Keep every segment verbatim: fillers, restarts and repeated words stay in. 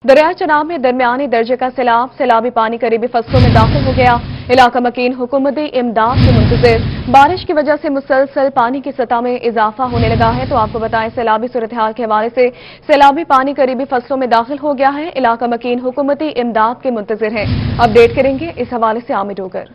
दरिया चनाब में दरमियानी दर्जे का सैलाब सैलाबी पानी करीबी फसलों में दाखिल हो गया। इलाका मकीन हुकूमती इमदाद के मुंतजिर। बारिश की वजह से मुसलसल पानी की सतह में इजाफा होने लगा है। तो आपको बताएं, सैलाबी सूरत हाल के हवाले से सैलाबी पानी करीबी फसलों में दाखिल हो गया है। इलाका मकीन हुकूमती इमदाद के मुंतजिर है। अपडेट करेंगे इस हवाले से आमिर डोगर।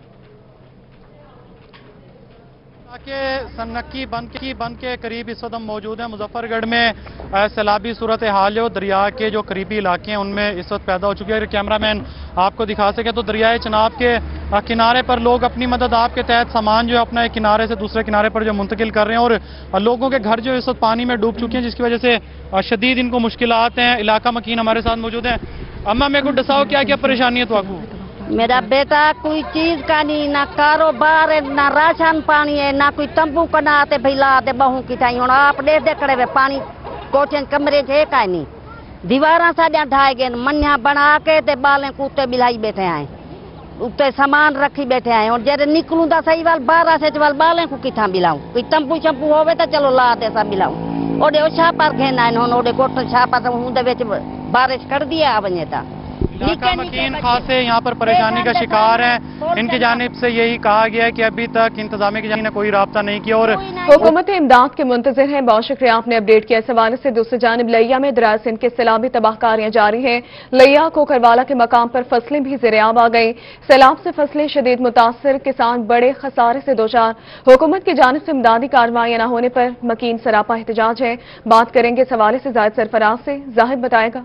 के सन्नकी बंद की बंद के करीब इस वक्त हम मौजूद हैं। मुजफ्फरगढ़ में सैलाबी सूरत हाल जो दरिया के जो करीबी इलाके हैं उनमें इस वक्त पैदा हो चुकी है। अगर कैमरामैन आपको दिखा सके तो दरियाए चनाब के किनारे पर लोग अपनी मदद आप के तहत सामान जो है अपना एक किनारे से दूसरे किनारे पर जो मुंतकिल कर रहे हैं, और लोगों के घर जो इस वक्त पानी में डूब चुके हैं, जिसकी वजह से शदीद इनको मुश्किलात हैं। इलाका मकीन हमारे साथ मौजूद है। अम्मा मेरे को दसाओ क्या क्या परेशानी है तो आपको? मेरा बेटा कोई चीज का नहीं, ना कारोबार है, ना राशन पानी है, ना कोई तंबू कना आते भैला आते बहू की ठाई हूं आप दे दे खड़े वे पानी कोठे कमरे थे का नहीं दीवारा साजा ढाए गए मनिया बना के ते बाले कुत्ते बिलाई बैठे आए उत्ते सामान रखी बैठे आए और जरे निकलूं दा सही वाल बारह से वाल बाले को किथा बिलाऊं कोई तंबू शंपू होवे तो चलो ला दे सा बिलाऊं ओडे ओ छापर घेना इन होन ओडे कोट छापर हूं दे विच बारिश कर दिया वने ता इलाका मकीन खासे यहाँ पर परेशानी का शिकार है। इनकी जानिब से यही कहा गया है कि अभी तक इंतजामिया की जानिब ने कोई राब्ता नहीं किया और हुकूमत इमदाद के मुंतजिर हैं। बहुत शुक्रिया आपने अपडेट किया। इस हवाले से दूसरी जानिब लिया में दरिया सिंध के सैलाबी तबाहकारियां जारी हैं। लिया कोकरवाला के मकाम पर फसलें भी ज़ेर-ए-आब आ गई। सैलाब से फसलें शदीद मुतासर, किसान बड़े खसारे से दो चार। हुकूमत की जानिब से इमदादी कार्रवाइयां न होने पर मकीन सरापा एहतजाज है। बात करेंगे इस हवाले से जाहिद सरफराज से। जाहिद बताएगा।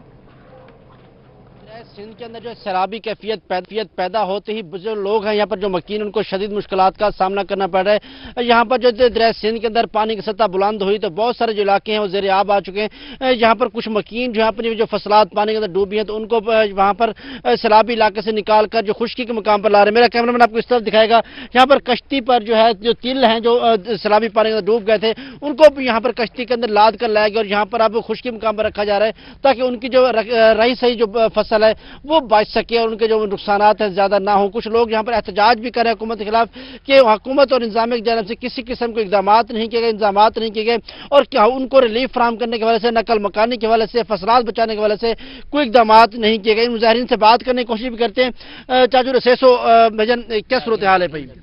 सिंध के अंदर जो सैलाबी कैफियत कैफियत पैदा होते ही जो लोग हैं यहाँ पर जो मकीन उनको शदीद मुश्किलात का सामना करना पड़ रहा है। यहाँ पर जो दरिया सिंध के अंदर पानी की सतह बुलंद हुई तो बहुत सारे जो इलाके हैं वो ज़ेर आब आ चुके हैं। यहाँ पर कुछ मकीन जो अपनी जो फसलात पानी के अंदर डूबी हैं तो उनको वहाँ पर सैलाबी इलाके से निकाल कर जो खुश्की के मुकाम पर ला रहे हैं। मेरा कैमरामैन आपको इस तरफ दिखाएगा। यहाँ पर कश्ती पर जो है जो तिल हैं जो सैलाबी पानी के अंदर डूब गए थे उनको यहाँ पर कश्ती के अंदर लाद कर लाया गया और यहाँ पर अब खुश्की मुकाम पर रखा जा रहा है ताकि उनकी जो रही सही जो फसल है वो बच सके और उनके जो नुकसानात हैं ज्यादा ना हो। कुछ लोग यहाँ पर एहतजाज भी कर रहे हैं हुकूमत के खिलाफ कि हुकूमत और इंतजामिया की जानिब से किसी किस्म के इक़दाम नहीं किए गए इंतजाम नहीं किए गए और क्या उनको रिलीफ फराहम करने के हवाले से, नकल मकानी के हवाले से, फसलात बचाने के हवाले से कोई इक़दाम नहीं किए गए। मुजाहिरीन से बात करने की कोशिश भी करते हैं। चाचू रसेसो भजन क्या सूरत हाल है भाई?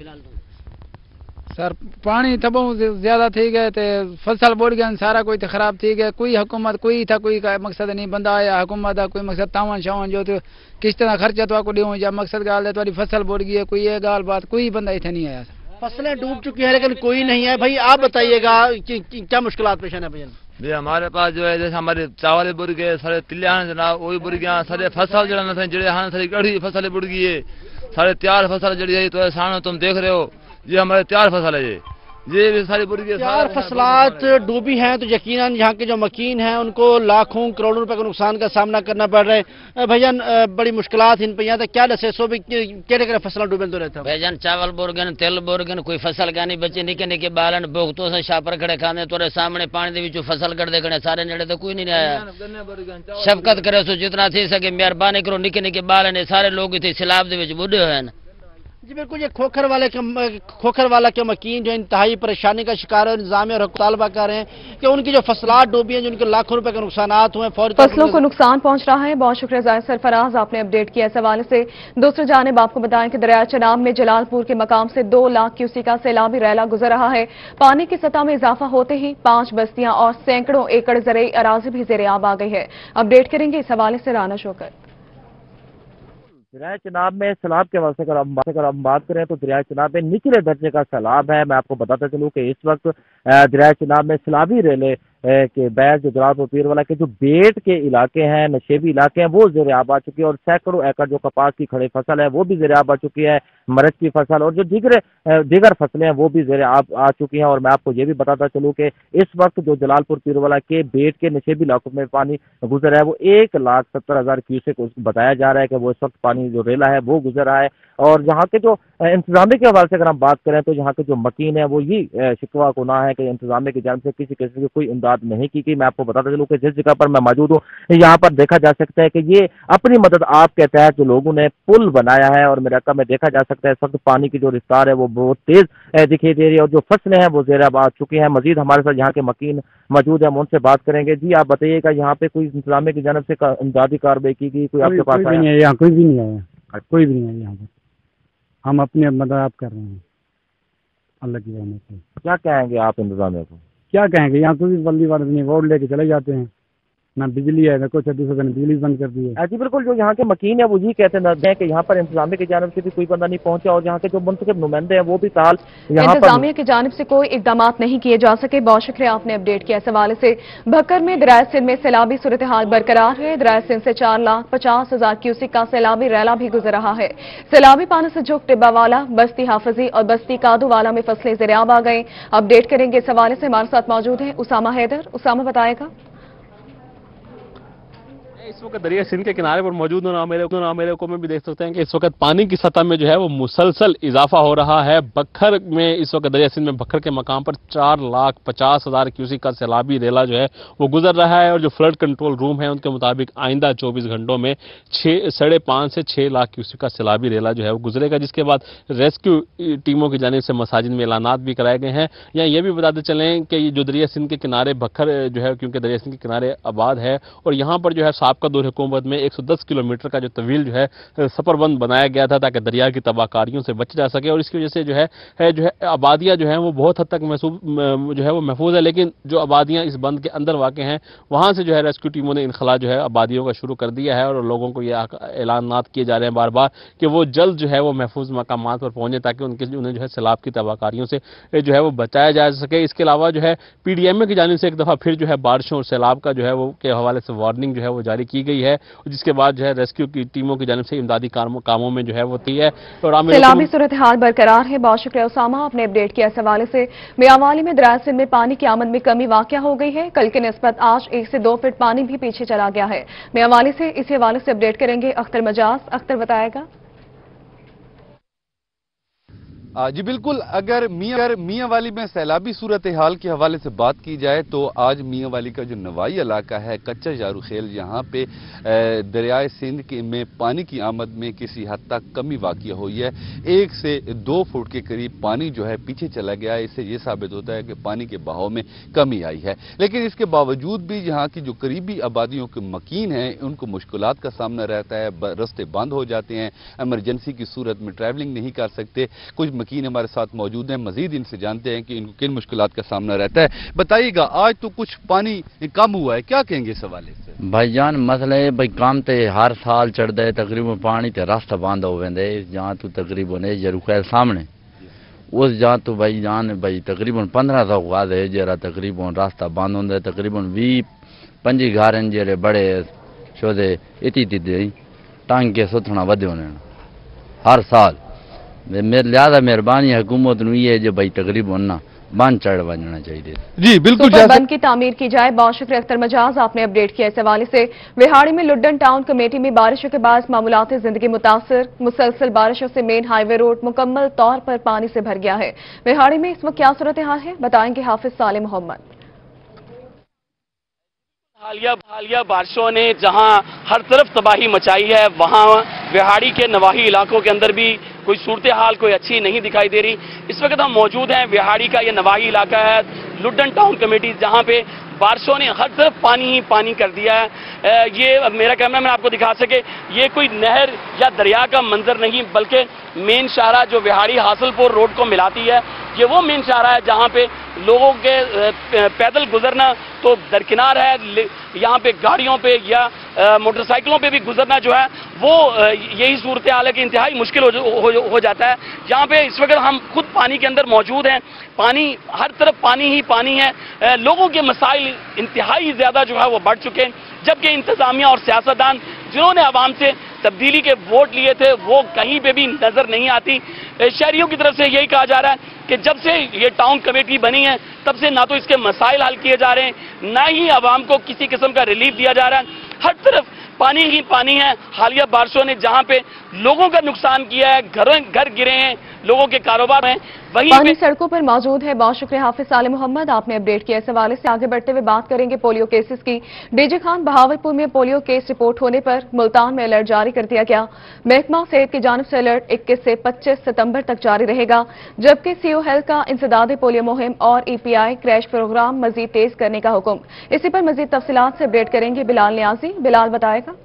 सर पानी तबो ज्यादा थी गए थे, फसल बुड़ गए, सारा कोई तो खराब थी गए। कोई हुकूमत कोई था कोई का मकसद नहीं बंदा आया हुकूमत का कोई मकसद तावन शावन जो थे किस तरह खर्चा तो आपको ड्यू या मकसद गाल है तुम्हारी फसल बुड़ गई है कोई ये गाल बात कोई बंदा इतने नहीं आया। फसलें डूब चुकी है लेकिन कोई नहीं है। भाई आप बताइएगा कि, कि क्या मुश्किलात पेश है भैया? भैया हमारे पास जो है जैसे हमारे चावल बुड़ गए, सारे तिलिया जनाब वही बुड़ गया, सारे फसल जड़ा जड़े हाँ सारी गढ़ी फसल बुड़ गई है, सारे तैयार फसल जड़ी है तो सामने तुम देख रहे हो ये हमारे तैयार फसल है। ये ये भी सारी बुरी चार फसलात डूबी हैं तो यकीनन यहाँ के जो मकीन हैं उनको लाखों करोड़ों रुपए के नुकसान का सामना करना पड़ रहा है। भैयान बड़ी मुश्किलात इन पे तो क्या दसे सो भी केड़े फसल डूबे तो रहता है? भैयान चावल बोरगन तेल बोरगन कोई फसल का नहीं बचे निके निके बालन भोगतों से छापर खड़े खाने तोरे सामने पानी दे फसल कर दे सारे नेड़े तो कोई नहीं आया। शफकत करे सो जितना थी सके मेहरबानी करो निके निके बालन सारे लोग इतने सैलाब दे बुढ़े हुए। जी बिल्कुल, ये खोखर वाले के खोखर वाला के मकीन जो इंतहाई परेशानी का शिकार है। इंतजामिया और तालबा कर रहे हैं कि उनकी जो फसलात डूबी हैं जिनके लाखों रुपए के नुकसानात हुए फौरी फसलों को नुकसान पहुंच रहा है। बहुत शुक्रिया जाहिद सरफराज आपने अपडेट किया इस हवाले से। दूसरी जानिब आपको बताएं कि दरिया चनाब में जलालपुर के मकाम से दो लाख क्यूसी का सैलाबी रैला गुजर रहा है। पानी की सतह में इजाफा होते ही पांच बस्तियां और सैकड़ों एकड़ ज़रई अराजी भी ज़ेर-ए-आब आ गई है। अपडेट करेंगे इस हवाले से राना शोकर। दरिया चनाब में सैलाब के हवाले से अगर हम अगर हम बात करें तो दरिया चनाब में निचले दर्जे का सैलाब है। मैं आपको बताता चलूँ कि इस वक्त दरिया चनाब में सैलाबी रेले के बैग जो जलालपुर पीरवाला के जो बेट के इलाके हैं, नशेबी इलाके हैं, वो ज़ेर आब आ चुकी है और सैकड़ों एकड़ जो कपास की खड़ी फसल है वो भी ज़ेर आब आ चुकी है। मरच की फसल और जो दीगर दीगर फसलें हैं वो भी ज़ेर आब आ चुकी हैं। और मैं आपको ये भी बताता चलूँ कि इस वक्त जो जलालपुर पीरवाला के बेट के नशेबी इलाकों में पानी गुजर रहा है वो एक लाख सत्तर हजार क्यूसेक बताया जा रहा है कि वो इस वक्त पानी जो रेला है वो गुजर रहा है। और यहाँ के जो इंतजामिया के हवाले से अगर हम बात करें तो यहाँ के जो मकीन है वो ये शिकवा गुना है कि इंतजामिया की जानिब से किसी किस्म की कोई इमदाद नहीं की गई। मैं आपको बताता चलूँ कि जिस जगह पर मैं मौजूद हूँ यहाँ पर देखा जा सकता है कि ये अपनी मदद आप के तहत जो लोगों ने पुल बनाया है और मेरे इलाका में देखा जा सकता है इस वक्त पानी की जो रफ्तार है वो बहुत तेज दिखाई दे रही है और जो फसलें हैं वो ज़ेर आ चुकी हैं। मजीद हमारे साथ यहाँ के मकीन मौजूद है, हम उनसे बात करेंगे। जी आप बताइएगा यहाँ पे कोई इंतजामिया की जानिब से इमदादी कार्रवाई की गई, कोई आपके पास आया? यहाँ कोई भी नहीं आया, कोई भी नहीं आया यहाँ पर। हम अपने मदद आप कर रहे हैं अल्लाह की रहमत से। क्या कहेंगे आप इंतजामिया को? क्या कहेंगे, यहाँ कोई भी बल्दी वाले नहीं, वोट लेके चले जाते हैं, ना बिजली है ना कुछ है, दूसरे दिन बिजली बंद कर दी है। जी बिल्कुल, जो यहाँ के मकीन है वो यही कहते हैं कि यहाँ पर इंतजामिया की जानिब से भी कोई बंदा नहीं पहुंचा और यहाँ के जो मुंतखब नुमाइंदे हैं वो भी ताल इंतजामिया की जानिब से कोई इकदाम नहीं किए जा सके। बहुत शुक्रिया आपने अपडेट किया। इस हवाले से भक्कर में दरियाए सिंध में सैलाबी सूरत हाल बरकरार है। दरियाए सिंध से चार लाख पचास हजार क्यूसिक का सैलाबी रैला भी गुजर रहा है। सैलाबी पानी से झुक टिब्बावाला, बस्ती हाफिजी और बस्ती कादूवाला में फसलें ज़ेर-ए-आब आ गई। अपडेट करेंगे इस हवाले से, हमारे साथ मौजूद है उसामा हैदर। उसामा बताएगा। इस वक्त दरिया सिंध के किनारे पर मौजूद ना मेरे ना मेरे को में भी देख सकते हैं कि इस वक्त पानी की सतह में जो है वो मुसलसल इजाफा हो रहा है। बखर में इस वक्त दरिया सिंध में बखर के मकाम पर चार लाख पचास हजार क्यूसिक का सैलाबी रेला जो है वो गुजर रहा है और जो फ्लड कंट्रोल रूम है उनके मुताबिक आइंदा चौबीस घंटों में छः साढ़े पाँच से छः लाख क्यूसिक का सैलाबी रेला जो है वो गुजरेगा, जिसके बाद रेस्क्यू टीमों की जानिब से मसाजिद में ऐलानात भी कराए गए हैं। या ये भी बताते चलें कि ये जो दरिया सिंध के किनारे बखर जो है क्योंकि दरिया सिंध के किनारे आबाद है और यहाँ पर जो है साबका दौर हुकूमत में एक सौ दस किलोमीटर का जो तवील जो है सफरबंद बनाया गया था ताकि दरिया की तबाहकारियों से बच जा सके और इसकी वजह से जो है, है जो है आबादियाँ जो हैं वो बहुत हद तक महसूब जो है वो महफूज है। लेकिन जो आबादियाँ इस बंद के अंदर वाक़ हैं वहाँ से जो है रेस्क्यू टीमों ने इनखला जो है आबादियों का शुरू कर दिया है और लोगों को ये ऐलानात किए जा रहे हैं बार बार कि वो जल्द जो है वो महफूज मकामात पर पहुँचे ताकि उनके उन्हें जो है सैलाब की तबाहकारियों से जो है वो बचाया जा सके। इसके अलावा जो है पी डी एम ए की जानिब से एक दफ़ा फिर जो है बारिशों और सैलाब का जो है वो के हवाले से वार्निंग जो है वो जारी की गई है, जिसके बाद जो है रेस्क्यू की टीमों की जानिब से इमदादी कामों में जो है वो थी है। और सैलाबी सूरत हाल बरकरार है। बहुत शुक्रिया उसामा, आपने अपडेट किया। इस हवाले से मियांवाली में दरिया सिंध में पानी की आमद में कमी वाक़या हो गई है। कल के निस्बत आज एक से दो फीट पानी भी पीछे चला गया है। मियांवाली से इसी हवाले से अपडेट करेंगे अख्तर मजाज। अख्तर बताएगा। जी बिल्कुल, अगर मियां मियांवाली में सैलाबी सूरत हाल के हवाले से बात की जाए तो आज मियांवाली का जो नवाई इलाका है कच्चा जारूखेल, यहाँ पे दरियाए सिंध के में पानी की आमद में किसी हद तक कमी वाक़या हुई है। एक से दो फुट के करीब पानी जो है पीछे चला गया है। इससे ये साबित होता है कि पानी के बहाव में कमी आई है। लेकिन इसके बावजूद भी यहाँ की जो करीबी आबादियों के मकीन हैं उनको मुश्किलात का सामना रहता है, रास्ते बंद हो जाते हैं, एमरजेंसी की सूरत में ट्रैवलिंग नहीं कर सकते। कुछ मकीन हमारे साथ मौजूद हैं, मजीद इनसे जानते हैं कि इनको किन मुश्किलात का सामना रहता है। बताइएगा, आज तो कुछ पानी कम हुआ है, क्या कहेंगे इस हवाले से? भाईजान मसला है भाई काम ते हर साल चढ़ता है तकरीबन पानी ते रास्ता बंद हो वेंदे जहाँ तू तकरीबन है जरूखैल सामने उस जहाँ तो भाई जान भाई तकरीबन पंद्रह सौ बाद है जरा तकरीबन रास्ता बंद होंगे। तकरीबन भी पंजी घर जेरे बड़े शोदे इति तिदे टांगे सुथना वधे होने हर साल। मेरे लिहाजा मेहरबानी हुकूमत ये जो भाई तकरीबन ना बंद चढ़ बनना चाहिए। जी बिल्कुल, बंद की तामीर की जाए। बहुत शुक्रिया अख्तर मजाज, आपने अपडेट किया। इस हवाले से विहाड़ी में लुड्डन टाउन कमेटी में बारिशों के बाद मामूलात जिंदगी मुतासर। मुसलसल बारिशों से मेन हाईवे रोड मुकम्मल तौर पर पानी से भर गया है। विहाड़ी में इस वक्त क्या सूरत हाल है, बताएंगे हाफिज साले मोहम्मद। हालिया हालिया बारिशों ने जहां हर तरफ तबाही मचाई है, वहां विहाड़ी के नवाही इलाकों के अंदर भी कोई सूरत हाल कोई अच्छी नहीं दिखाई दे रही। इस वक्त हम मौजूद हैं विहाड़ी का ये नवाही इलाका है, लुड्डन टाउन कमेटी, जहां पे बारिशों ने हर तरफ पानी ही पानी कर दिया है। ये मेरा कैमरा मैन आपको दिखा सके, ये कोई नहर या दरिया का मंजर नहीं बल्कि मेन शाहरा जो विहाड़ी हासिलपुर रोड को मिलाती है, ये वो मेन शाहरा है जहाँ पे लोगों के पैदल गुजरना तो दरकिनार है, यहाँ पे गाड़ियों पे या मोटरसाइकिलों पे भी गुजरना जो है वो यही सूरत हाल है कि इंतहाई मुश्किल हो, हो, हो जाता है। जहाँ पे इस वक्त हम खुद पानी के अंदर मौजूद हैं, पानी हर तरफ पानी ही पानी है। लोगों के मसाइल इंतहाई ज़्यादा जो है वो बढ़ चुके हैं, जबकि इंतजामिया और सियासतदान जिन्होंने आवाम से तब्दीली के वोट लिए थे वो कहीं पे भी नजर नहीं आती। शहरियों की तरफ से यही कहा जा रहा है कि जब से ये टाउन कमेटी बनी है तब से ना तो इसके मसाइल हल किए जा रहे हैं, ना ही आवाम को किसी किस्म का रिलीफ दिया जा रहा है। हर तरफ पानी ही पानी है। हालिया बारिशों ने जहां पे लोगों का नुकसान किया है, घरों घर गिरे हैं, लोगों के कारोबार हैं, वहीं पानी सड़कों पर मौजूद है। बहुत शुक्रिया हाफिज साले मोहम्मद, आपने अपडेट किया। इस हवाले से आगे बढ़ते हुए बात करेंगे पोलियो केसेस की। डीजी खान, बहावलपुर में पोलियो केस रिपोर्ट होने पर मुल्तान में अलर्ट जारी कर दिया गया। महकमा सेहत की जानिब से अलर्ट इक्कीस से पच्चीस सितंबर तक जारी रहेगा, जबकि सीओ हेल्थ का इंसदाद पोलियो मुहिम और ईपीआई क्रैश प्रोग्राम मजीद तेज करने का हुक्म। इसी पर मजीद तफसीलात से अपडेट करेंगे बिलाल नियाजी। बिलाल बताएगा।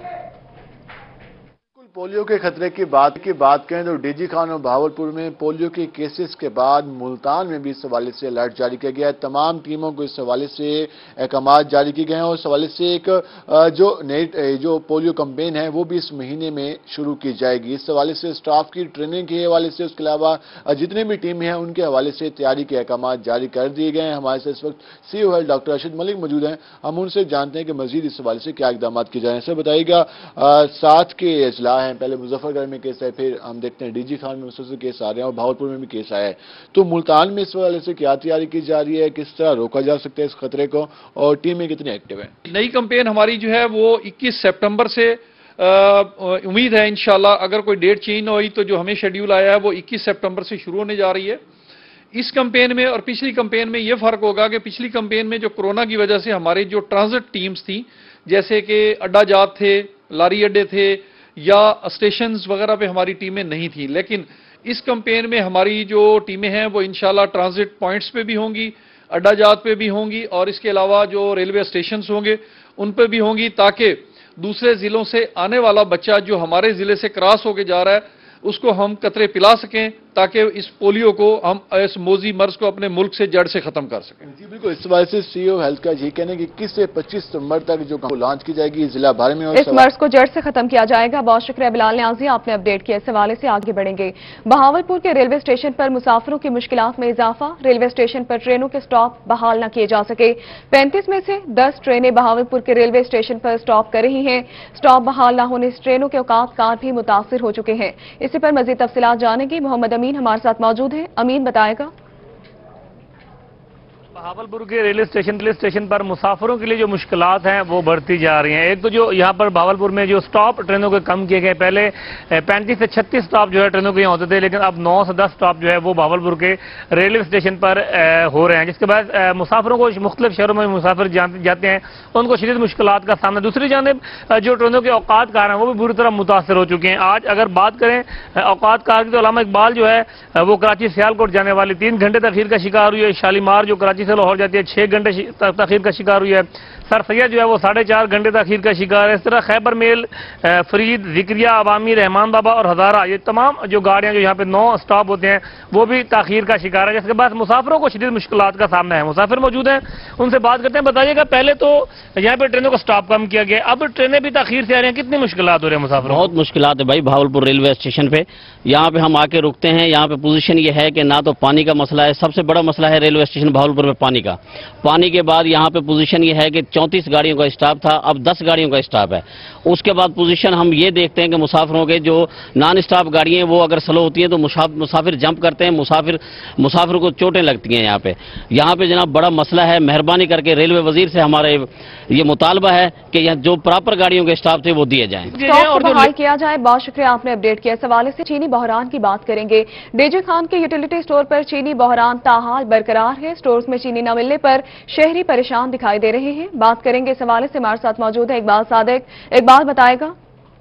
पोलियो के खतरे की बात की बात करें तो डीजी खान और बहावलपुर में पोलियो के केसेस के बाद मुल्तान में भी इस हवाले से अलर्ट जारी किया गया है। तमाम टीमों को इस हवाले से अहकाम जारी किए गए हैं और इस हवाले से एक जो नई जो पोलियो कैंपेन है वो भी इस महीने में शुरू की जाएगी। इस हवाले से स्टाफ की ट्रेनिंग के हवाले से, उसके अलावा जितने भी टीमें हैं उनके हवाले से तैयारी के अहकाम जारी कर दिए गए हैं। हमारे साथ इस वक्त CO health doctor Arshad Malik मौजूद हैं, हम उनसे जानते हैं कि मजीद इस हवाले से क्या इकदाम किए जा रहे हैं। सर बताइएगा, सात के अजला हैं, पहले मुजफ्फरगढ़ में केस है, फिर हम देखते हैं डीजी खान में मुसलसल केस आ रहे हैं और भावलपुर में भी केस आया है, तो मुल्तान में इस वाले से क्या तैयारी की जा रही है, किस तरह रोका जा सकता है इस खतरे को और टीमें कितनी एक्टिव है? नई कैंपेन हमारी जो है वो इक्कीस सितंबर से उम्मीद है इंशाल्लाह, अगर कोई डेट चेंज ना हुई तो जो हमें शेड्यूल आया है वो इक्कीस सितंबर से शुरू होने जा रही है। इस कैंपेन में और पिछली कैंपेन में ये फर्क होगा कि पिछली कैंपेन में जो कोरोना की वजह से हमारी जो ट्रांजिट टीम्स थी, जैसे कि अड्डा जात थे, लारी अड्डे थे या स्टेशंस वगैरह पे हमारी टीमें नहीं थी, लेकिन इस कैंपेन में हमारी जो टीमें हैं वो इंशाल्लाह ट्रांजिट पॉइंट्स पे भी होंगी, अड्डा जात पे भी होंगी और इसके अलावा जो रेलवे स्टेशंस होंगे उन पे भी होंगी, ताकि दूसरे जिलों से आने वाला बच्चा जो हमारे जिले से क्रॉस होके जा रहा है उसको हम कतरे पिला सकें, ताकि इस पोलियो को हम इस मोजी मर्ज को अपने मुल्क से जड़ से खत्म कर सकें। जी बिल्कुल, इस वजह से सीओ हेल्थ का ये कहना है कि इक्कीस से पच्चीस सितंबर तक जो लॉन्च की जाएगी जिला भर में और इस मर्ज को जड़ से खत्म किया जाएगा। बहुत शुक्रिया बिलाल न्याजी, आपने अपडेट किया। इस हवाले से आगे बढ़ेंगे। बहावलपुर के रेलवे स्टेशन पर मुसाफिरों की मुश्किलात में इजाफा, रेलवे स्टेशन पर ट्रेनों के स्टॉप बहाल न किए जा सके। पैंतीस में से दस ट्रेनें बहावलपुर के रेलवे स्टेशन पर स्टॉप कर रही हैं। स्टॉप बहाल न होने से ट्रेनों के औकात कार भी मुतासिर हो चुके हैं। इसी पर मजीद तफसीलात जानेंगे। मोहम्मद अमीन हमारे साथ मौजूद है। अमीन बताएगा। बहावलपुर के रेलवे स्टेशन रेलवे स्टेशन पर मुसाफिरों के लिए जो मुश्किलात हैं वो बढ़ती जा रही हैं। एक तो जो यहाँ पर बहावलपुर में जो स्टॉप ट्रेनों के कम किए गए, पहले पैंतीस से छत्तीस स्टॉप जो है ट्रेनों के यहाँ होते थे, लेकिन अब नौ से दस स्टॉप जो है वो बहावलपुर के रेलवे स्टेशन पर हो रहे हैं, जिसके बाद मुसाफिरों को मुख्तलिफ शहरों में मुसाफिर जाते हैं उनको शदीद मुश्किलात का सामना। दूसरी जानिब जो ट्रेनों के औकात कार हैं वो भी बुरी तरह मुतासर हो चुके हैं। आज अगर बात करें औकात कार की तो अल्लामा इकबाल जो है वो कराची सियालकोट जाने वाली तीन घंटे तखीर का शिकार हुई है। शालीमार जो कराची से लाहौर जाती है छह घंटे तखीर का शिकार हुई है। सर सैयद जो है वो साढ़े चार घंटे तखीर का शिकार है। इस तरह खैबर मेल, फरीद, जिक्रिया, अवामी, रहमान बाबा और हजारा, ये तमाम जो गाड़ियां जो यहाँ पे नौ स्टॉप होते हैं वो भी तखीर का शिकार है, जिसके बाद मुसाफिरों को शदीद मुश्किलात का सामना है। मुसाफिर मौजूद हैं, उनसे बात करते हैं। बताइएगा, पहले तो यहाँ पे ट्रेनों का स्टॉप कम किया गया, अब ट्रेनें भी तखीर से आ रही हैं, कितनी मुश्किलात हो रही है मुसाफिरों? बहुत मुश्किलात है भाई। भावलपुर रेलवे स्टेशन पे यहाँ पे हम आके रुकते हैं। यहाँ पे पोजीशन ये है कि ना तो पानी का मसला है, सबसे बड़ा मसला है रेलवे स्टेशन भावलपुर में पानी का। पानी के बाद यहाँ पे पोजीशन ये है कि चौंतीस गाड़ियों का स्टाफ था, अब दस गाड़ियों का स्टाफ है। उसके बाद पोजीशन हम ये देखते हैं कि मुसाफिरों के जो नॉन स्टाफ गाड़ियां वो अगर स्लो होती हैं तो मुसाफिर जंप करते हैं, मुसाफिर मुसाफिर को चोटें लगती हैं। यहाँ पे यहाँ पे जनाब बड़ा मसला है। मेहरबानी करके रेलवे वजीर से हमारे ये मुतालबा है कि यहाँ जो प्रॉपर गाड़ियों के स्टाफ थे वो दिए जाएं और बहाल किया जाए। बहुत शुक्रिया, आपने अपडेट किया। इस हवाले से चीनी बहरान की बात करेंगे। डीजी खान के यूटिलिटी स्टोर पर चीनी बहरान ताहाल बरकरार है। स्टोर्स में चीनी न मिलने पर शहरी परेशान दिखाई दे रहे हैं। बात करेंगे इस हवाले से। हमारे साथ मौजूद है इकबाल सादिक। इकबाल बताएगा।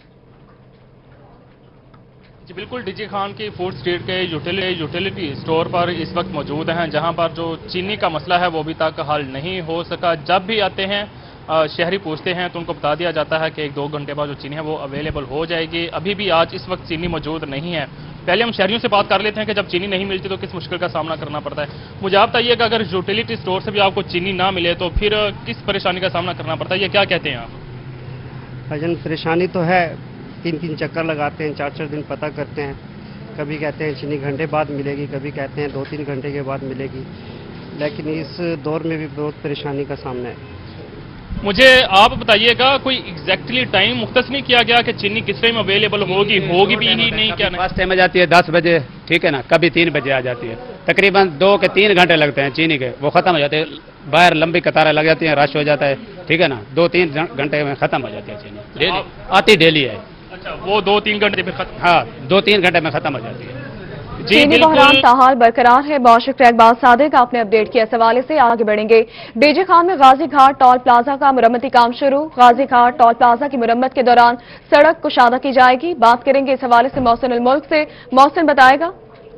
जी बिल्कुल, डीजी खान की फूड स्ट्रीट के यूटिलिटी यूटिलिटी स्टोर पर इस वक्त मौजूद हैं, जहां पर जो चीनी का मसला है वो अभी तक हल नहीं हो सका। जब भी आते हैं शहरी पूछते हैं तो उनको बता दिया जाता है कि एक दो घंटे बाद जो चीनी है वो अवेलेबल हो जाएगी। अभी भी आज इस वक्त चीनी मौजूद नहीं है। पहले हम शहरियों से बात कर लेते हैं कि जब चीनी नहीं मिलती तो किस मुश्किल का सामना करना पड़ता है। मुझे आप बताइएगा, अगर यूटिलिटी स्टोर से भी आपको चीनी ना मिले तो फिर किस परेशानी का सामना करना पड़ता है, ये क्या कहते हैं आप? भाईजान परेशानी तो है, तीन तीन चक्कर लगाते हैं, चार चार दिन पता करते हैं। कभी कहते हैं चीनी घंटे बाद मिलेगी, कभी कहते हैं दो तीन घंटे के बाद मिलेगी, लेकिन इस दौर में भी बहुत परेशानी का सामना है। मुझे आप बताइएगा, कोई एग्जैक्टली टाइम मुख्तस नहीं किया गया कि चीनी किस टाइम अवेलेबल होगी होगी भी नहीं, नहीं क्या फर्स्ट टाइम आ जाती है दस बजे, ठीक है ना, कभी तीन बजे आ जाती है। तकरीबन दो के तीन घंटे लगते हैं चीनी के, वो खत्म हो जाते हैं। बाहर लंबी कतारें लग जाती हैं, रश हो जाता है, ठीक है ना, दो तीन घंटे में खत्म हो जाती है चीनी, डेली आती डेली है। अच्छा, वो दो तीन घंटे में खत्म? हाँ, दो तीन घंटे में खत्म हो जाती है। चीनी बहरान ताहाल बरकरार है। बहुत शुक्रिया इकबाल सादिक, आपने अपडेट किया। इस हवाले से आगे बढ़ेंगे। डीजे खान में गाजी घाट टोल प्लाजा का मुरम्मती काम शुरू। गाजी घाट टोल प्लाजा की मुरम्मत के दौरान सड़क कुशादा की जाएगी। बात करेंगे इस हवाले से मोहसिन अल मुल्क से। मोहसिन बताएगा।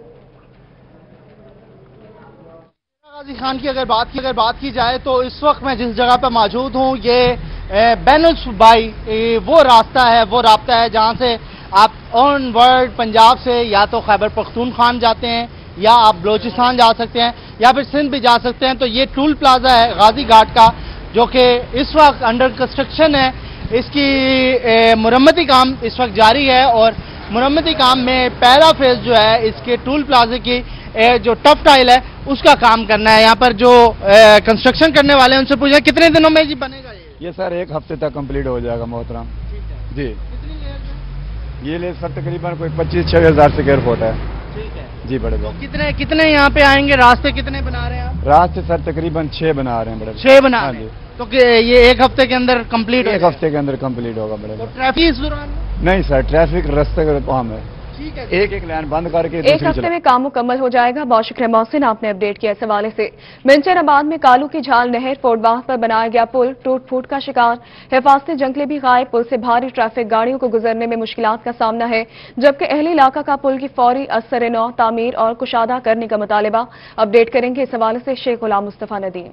गाजी खान की अगर बात की अगर बात की जाए तो इस वक्त मैं जिस जगह पर मौजूद हूँ, ये बैनुल सूबाई वो रास्ता है, वो रास्ता है जहाँ से आप ऑन वर्ल्ड पंजाब से या तो खैबर पख्तूनख्वा जाते हैं या आप बलोचिस्तान जा सकते हैं या फिर सिंध भी जा सकते हैं। तो ये टोल प्लाजा है गाजी घाट का, जो कि इस वक्त अंडर कंस्ट्रक्शन है। इसकी मुरम्मती काम इस वक्त जारी है और मुरम्मती काम में पहला फेज जो है इसके टोल प्लाजे की ए, जो टफ टाइल है उसका काम करना है। यहाँ पर जो कंस्ट्रक्शन करने वाले हैं उनसे पूछा कितने दिनों में जी बनेगा ये? ये सर एक हफ्ते तक कंप्लीट हो जाएगा मोहतरम जी। ये ले सर तकरीबन कोई पच्चीस छह हजार स्क्वायर फुट है। ठीक है जी बड़े तो कितने कितने यहाँ पे आएंगे? रास्ते कितने बना रहे हैं आप? रास्ते सर तकरीबन छह बना रहे हैं बड़े। छह बना रहे हैं तो ये एक हफ्ते के अंदर कंप्लीट एक हफ्ते के अंदर कंप्लीट होगा बड़े। तो ट्रैफिक इस दौरान नहीं सर, ट्रैफिक रास्ते का हम है, एक एक लाइन बंद करके एक हफ्ते में काम मुकम्मल हो जाएगा। बहुत शुक्रिया मोहसिन, आपने अपडेट किया इस हवाले से। मिंचराबाद में कालू की झाल नहर फोडवाह पर बनाया गया पुल टूट फूट का शिकार। हिफाजती जंगले भी गायब। पुल से भारी ट्रैफिक गाड़ियों को गुजरने में मुश्किलात का सामना है, जबकि अहली इलाका का पुल की फौरी असर नौ तामीर और कुशादा करने का मुतालबा। अपडेट करेंगे इस हवाले से शेख गुलाम मुस्तफा नदीम।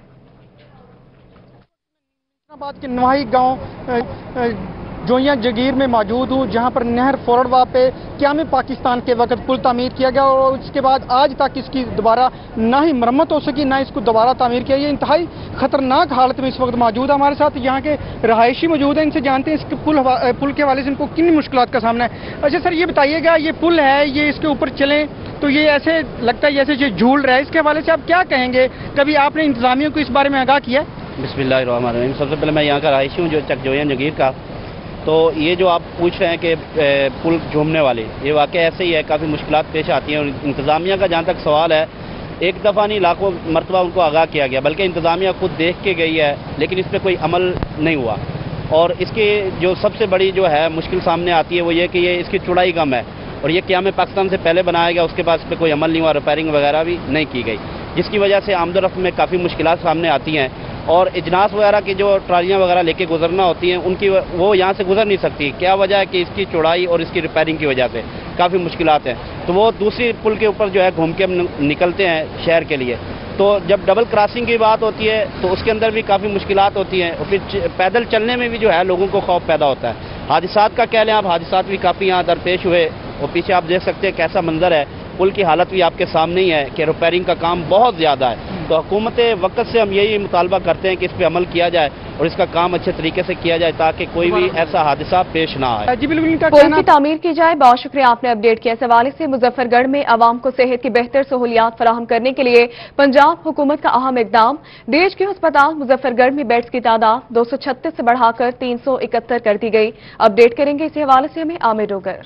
के नवाही गांव जोइया जगीर में मौजूद हूँ, जहाँ पर नहर फोरडवा पे क़याम पाकिस्तान के वक्त पुल तामीर किया गया और उसके बाद आज तक इसकी दोबारा ना ही मरम्मत हो सकी, ना इसको दोबारा तामीर किया। ये इंतहाई खतरनाक हालत में इस वक्त मौजूद है। हमारे साथ यहाँ के रहायशी मौजूद हैं, इनसे जानते हैं इसके पुल पुल के हवाले से इनको किन मुश्किलात का सामना है। अच्छा सर, ये बताइएगा, ये पुल है, ये इसके ऊपर चलें तो ये ऐसे लगता है जैसे ये झूल रहा है, इसके हवाले से आप क्या कहेंगे? कभी आपने इंतजामिया को इस बारे में आगाह किया? बिस्मिल्लाहिर्रहमानिर्रहीम। सबसे पहले मैं यहाँ का रहायशी हूँ जो चक जोइया जगीर का। तो ये जो आप पूछ रहे हैं कि पुल झूमने वाले, ये वाकई ऐसे ही है, काफ़ी मुश्किलात पेश आती हैं। और इंतज़ामिया का जहाँ तक सवाल है, एक दफ़ा नहीं लाखों मरतबा उनको आगाह किया गया, बल्कि इंतज़ामिया खुद देख के गई है, लेकिन इस पर कोई अमल नहीं हुआ। और इसकी जो सबसे बड़ी जो है मुश्किल सामने आती है वो ये कि ये इसकी चौड़ाई कम है और ये क़याम पाकिस्तान से पहले बनाया गया, उसके बाद इस पर कोई अमल नहीं हुआ, रिपेयरिंग वगैरह भी नहीं की गई, जिसकी वजह से आमदोरफ्त में काफ़ी मुश्किलात सामने आती हैं। और इजनास वगैरह की जो ट्रालियाँ वगैरह लेके गुजरना होती हैं, उनकी वो यहाँ से गुजर नहीं सकती। क्या वजह है कि इसकी चौड़ाई और इसकी रिपेयरिंग की वजह से काफ़ी मुश्किलात हैं। तो वो दूसरी पुल के ऊपर जो है घूम के निकलते हैं शहर के लिए। तो जब डबल क्रॉसिंग की बात होती है तो उसके अंदर भी काफ़ी मुश्किलात होती हैं और फिर पैदल चलने में भी जो है लोगों को खौफ पैदा होता है। हादिसात का कह लें आप, हादिसात भी काफ़ी यहाँ दरपेश हुए और पीछे आप देख सकते हैं कैसा मंजर है। पुल की हालत भी आपके सामने ही है कि रिपेयरिंग का काम बहुत ज़्यादा है। तो हुकूमत वक्त से हम यही मुतालबा करते हैं कि इस पर अमल किया जाए और इसका काम अच्छे तरीके से किया जाए ताकि कोई भी ऐसा हादसा पेश ना आए। पुल की तामीर की जाए। बहुत शुक्रिया, आपने अपडेट किया। इस हवाले से मुजफ्फरगढ़ में आवाम को सेहत की बेहतर सहूलियात फराहम करने के लिए पंजाब हुकूमत का अहम इकदाम। डीएचक्यू अस्पताल मुजफ्फरगढ़ में बेड्स की तादाद दो सौ छत्तीस से बढ़ाकर तीन सौ इकहत्तर कर दी गई। अपडेट करेंगे इसी हवाले से हमें आमिर रोगर।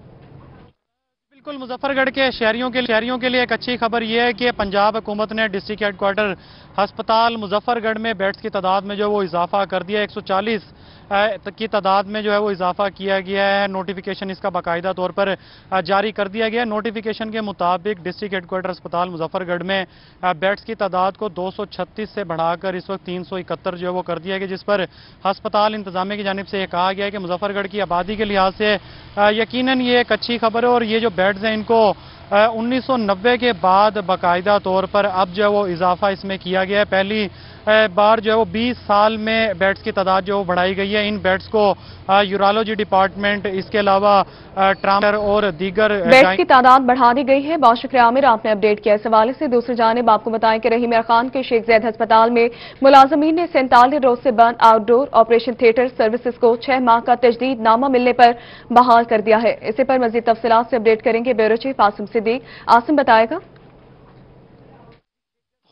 बिल्कुल, मुजफ्फरगढ़ के शहरियों के शहरियों के लिए एक अच्छी खबर यह है कि पंजाब हुकूमत ने डिस्ट्रिक्ट हेडक्वार्टर अस्पताल मुजफ्फरगढ़ में बेड्स की तादाद में जो वो इजाफा कर दिया। एक सौ चालीस की तादाद में जो है वो इजाफा किया गया है। नोटिफिकेशन इसका बाकायदा तौर पर जारी कर दिया गया है। नोटिफिकेशन के मुताबिक डिस्ट्रिक्ट हेडक्वार्टर अस्पताल मुजफ्फरगढ़ में बेड्स की तादाद को दो सौ छत्तीस से बढ़ाकर इस वक्त तीन सौ इकहत्तर जो है वो कर दिया गया, जिस पर अस्पताल इंतजामिया की जानिब से यह कहा गया है कि मुजफ्फरगढ़ की आबादी के लिहाज से यकीनन ये एक अच्छी खबर है और ये जो बेड्स हैं इनको उन्नीस सौ नब्बे के बाद बाकायदा तौर पर अब जो है वो इजाफा इसमें किया गया है। पहली बार जो है वो बीस साल में बेड्स की तादाद जो बढ़ाई गई है। इन बेड्स को यूरोलॉजी डिपार्टमेंट, इसके अलावा ट्रामा और दीगर बेड्स की तादाद बढ़ा दी गई है। बहुत शुक्रिया आमिर, आपने अपडेट किया इस हवाले से। दूसरी जानिब आपको बताएं कि रहीम खान के शेख जैद अस्पताल में मुलाजमीन ने सैंतालीस रोज से बंद आउटडोर ऑपरेशन थिएटर सर्विसेज को छह माह का तजदीद नामा मिलने पर बहाल कर दिया है। इसी पर मजीद तफसीलात से अपडेट करेंगे ब्यूरो चीफ आसिम सिद्दीक। आसिम बताएगा।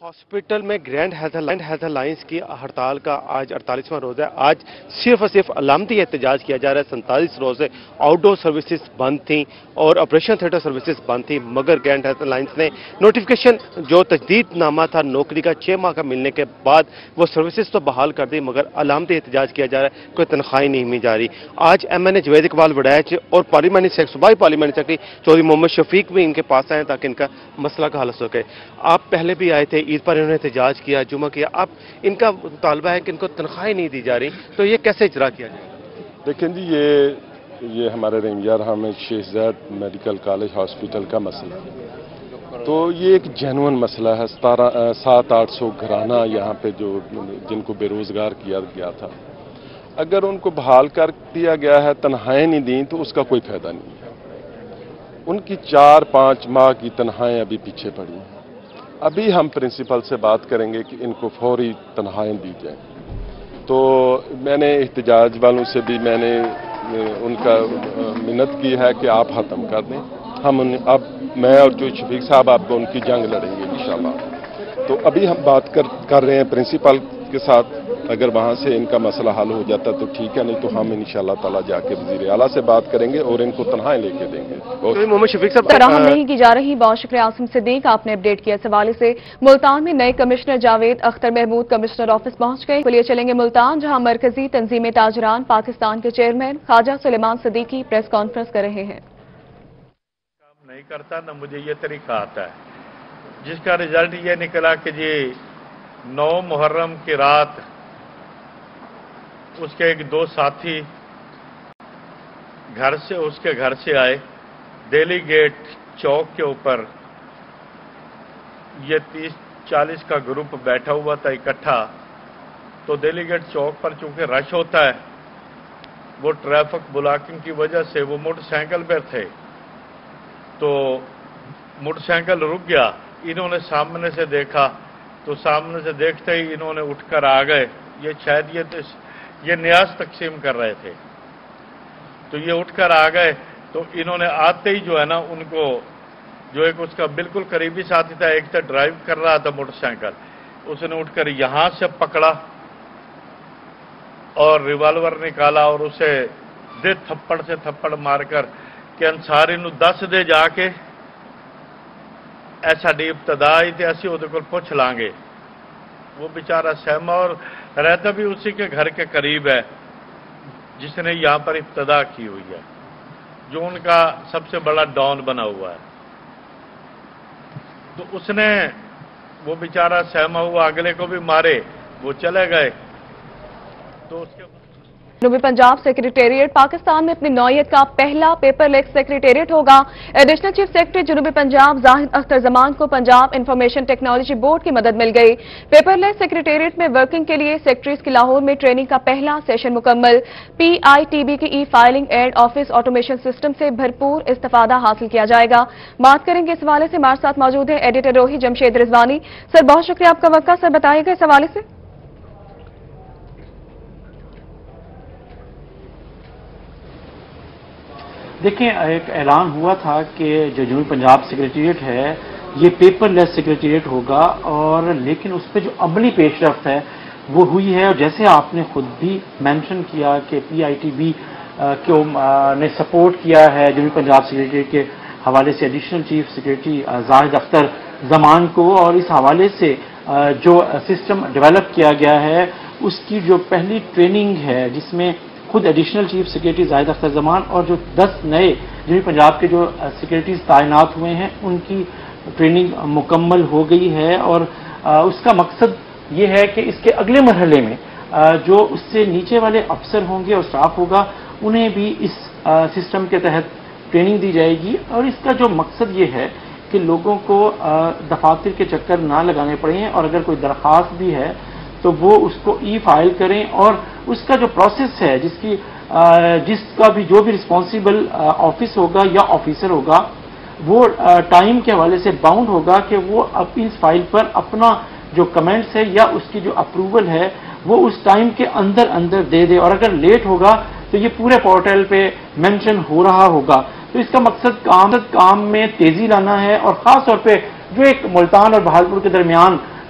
हॉस्पिटल में ग्रैंड हेल्थ अलायंस की हड़ताल का आज अड़तालीसवां रोज है। आज सिर्फ और सिर्फ अलामती एहतजाज किया जा रहा है। सैंतालीस रोज से आउटडोर सर्विसेज बंद थी और ऑपरेशन थिएटर सर्विसेज बंद थी, मगर ग्रैंड हेल्थ अलायंस ने नोटिफिकेशन जो तजदीद नामा था नौकरी का छः माह का मिलने के बाद वो सर्विसेज तो बहाल कर दी, मगर अलामती एहतजाज किया जा रहा है, कोई तनख्वाही नहीं मिल जा रही। आज M N A Javed Iqbal Waraich और पार्लियामेंट्री सूबाई पार्लियामेंट्री सेक्रेटरी चौधरी मोहम्मद शफीक भी इनके पास आए ताकि इनका मसला का हल हो सके। आप पहले भी आए थे, ईद पर इन्होंने एहतजाज किया, जुमा किया, अब इनका मुतालबा है कि इनको तनख्वाही नहीं दी जा रही, तो ये कैसे इजरा किया जाएगा? देखें जी, ये ये हमारे Rahimyar Hamid Sheikhzad medical college hospital का मसला है, तो ये एक जेन्युइन मसला है। सतारह सात आठ सौ घराना यहाँ पे जो जिनको बेरोजगार किया गया था, अगर उनको बहाल कर दिया गया है, तनख्वाहें नहीं दी, तो उसका कोई फायदा नहीं है। उनकी चार पाँच माह की तनख्वाहें अभी पीछे पड़ी हैं। अभी हम प्रिंसिपल से बात करेंगे कि इनको फौरी तनख्वाहें दी जाए। तो मैंने एहतजाज वालों से भी मैंने उनका मिन्नत की है कि आप ख़त्म कर दें। हम उन, अब मैं और जो शफीक साहब आपको उनकी जंग लड़ेंगे इंशाल्लाह। तो अभी हम बात कर कर रहे हैं प्रिंसिपल के साथ, अगर वहाँ से इनका मसला हल हो जाता तो ठीक है, नहीं तो हम इंशाल्लाह ताला जाके वज़ीर आला से बात करेंगे और इनको तनख्वाहें लेके देंगे। तो मोहम्मद शफीक साहब फराहम नहीं की जा रही। बहुत शुक्रिया आसिम सिद्दीक, आपने अपडेट किया इस हवाले से। मुल्तान में नए commissioner Javed Akhtar Mahmood commissioner office पहुंच गए। लिए चलेंगे मुल्तान, जहां मरकजी तंजीम ताजरान पाकिस्तान के chairman Khawaja Suleman Siddiqui press conference कर रहे हैं। काम नहीं करता न मुझे ये तरीका आता है, जिसका रिजल्ट ये निकला कि जी नौ मुहर्रम की रात उसके एक दो साथी घर से उसके घर से आए, दिल्ली गेट चौक के ऊपर ये तीस चालीस का ग्रुप बैठा हुआ था इकट्ठा। तो दिल्ली गेट चौक पर चूंकि रश होता है, वो ट्रैफिक ब्लॉकिंग की वजह से वो मोटरसाइकिल पर थे, तो मोटरसाइकिल रुक गया। इन्होंने सामने से देखा, तो सामने से देखते ही इन्होंने उठकर आ गए। ये शायद ये ये न्याज तकसीम कर रहे थे, तो ये उठकर आ गए। तो इन्होंने आते ही जो है ना, उनको जो एक उसका बिल्कुल करीबी साथी था, एक था ड्राइव कर रहा था मोटरसाइकिल, उसने उठकर यहां से पकड़ा और रिवॉल्वर निकाला और उसे दे थप्पड़ से थप्पड़ मारकर कि अंसारी नू दस दे जाके ऐसा डी इब्तदा ही थे, असी उहदे कोल पुछ लांगे। वो बेचारा सहमा और रहता भी उसी के घर के करीब है जिसने यहां पर इब्तदा की हुई है, जो उनका सबसे बड़ा डॉन बना हुआ है। तो उसने वो बेचारा सहमा हुआ, अगले को भी मारे, वो चले गए। तो उसके जनूबी पंजाब सेक्रेटेरिएट पाकिस्तान में अपनी नौयत का पहला पेपरलेस सेक्रेटेरिएट होगा। एडिशनल चीफ सेक्रेटरी जनूबी पंजाब जाहिद अख्तर जमान को पंजाब इंफॉर्मेशन टेक्नोलॉजी बोर्ड की मदद मिल गई। पेपरलेस सेक्रेटेरिएट में वर्किंग के लिए सेक्रेटरीज की लाहौर में ट्रेनिंग का पहला सेशन मुकम्मल। पी आई टी बी की e filing and office automation system से भरपूर इस्तेफादा हासिल किया जाएगा। बात करेंगे इस हवाले से, हमारे साथ मौजूद है एडिटर रोही जमशेद रिजवानी। सर बहुत शुक्रिया आपका वक्त। सर बताइएगा इस हवाले से। देखिए, एक ऐलान हुआ था कि जो जनूबी पंजाब सेक्रेटेरिएट है ये पेपरलेस सेक्रेटेरिएट होगा, और लेकिन उस पर जो अमली पेशरफ्त है वो हुई है। और जैसे आपने खुद भी मेंशन किया कि पी आई टी बी को ने सपोर्ट किया है जनूबी पंजाब सेक्रेटेरिएट के हवाले से additional chief secretary Zahid Akhtar Zaman को, और इस हवाले से जो सिस्टम डेवलप किया गया है उसकी जो पहली ट्रेनिंग है, जिसमें खुद additional chief secretary Zahid Akhtar Zaman और जो दस नए जनूबी पंजाब के जो सेक्रेटरीज तैनात हुए हैं उनकी ट्रेनिंग मुकम्मल हो गई है। और उसका मकसद ये है कि इसके अगले मरहले में जो उससे नीचे वाले अफसर होंगे और स्टाफ होगा, उन्हें भी इस सिस्टम के तहत ट्रेनिंग दी जाएगी। और इसका जो मकसद ये है कि लोगों को दफातर के चक्कर ना लगाने पड़े, और अगर कोई दरख्वास्त भी है तो वो उसको ई फाइल करें, और उसका जो प्रोसेस है, जिसकी जिसका भी जो भी रिस्पॉन्सिबल ऑफिस होगा या ऑफिसर होगा, वो टाइम के हवाले से बाउंड होगा कि वो अब इस फाइल पर अपना जो कमेंट्स है या उसकी जो अप्रूवल है वो उस टाइम के अंदर अंदर दे दे। और अगर लेट होगा तो ये पूरे पोर्टल पे मेंशन हो रहा होगा। तो इसका मकसद काम काम में तेजी लाना है, और खास तौर पे जो एक मुल्तान और बहावलपुर के दरमियान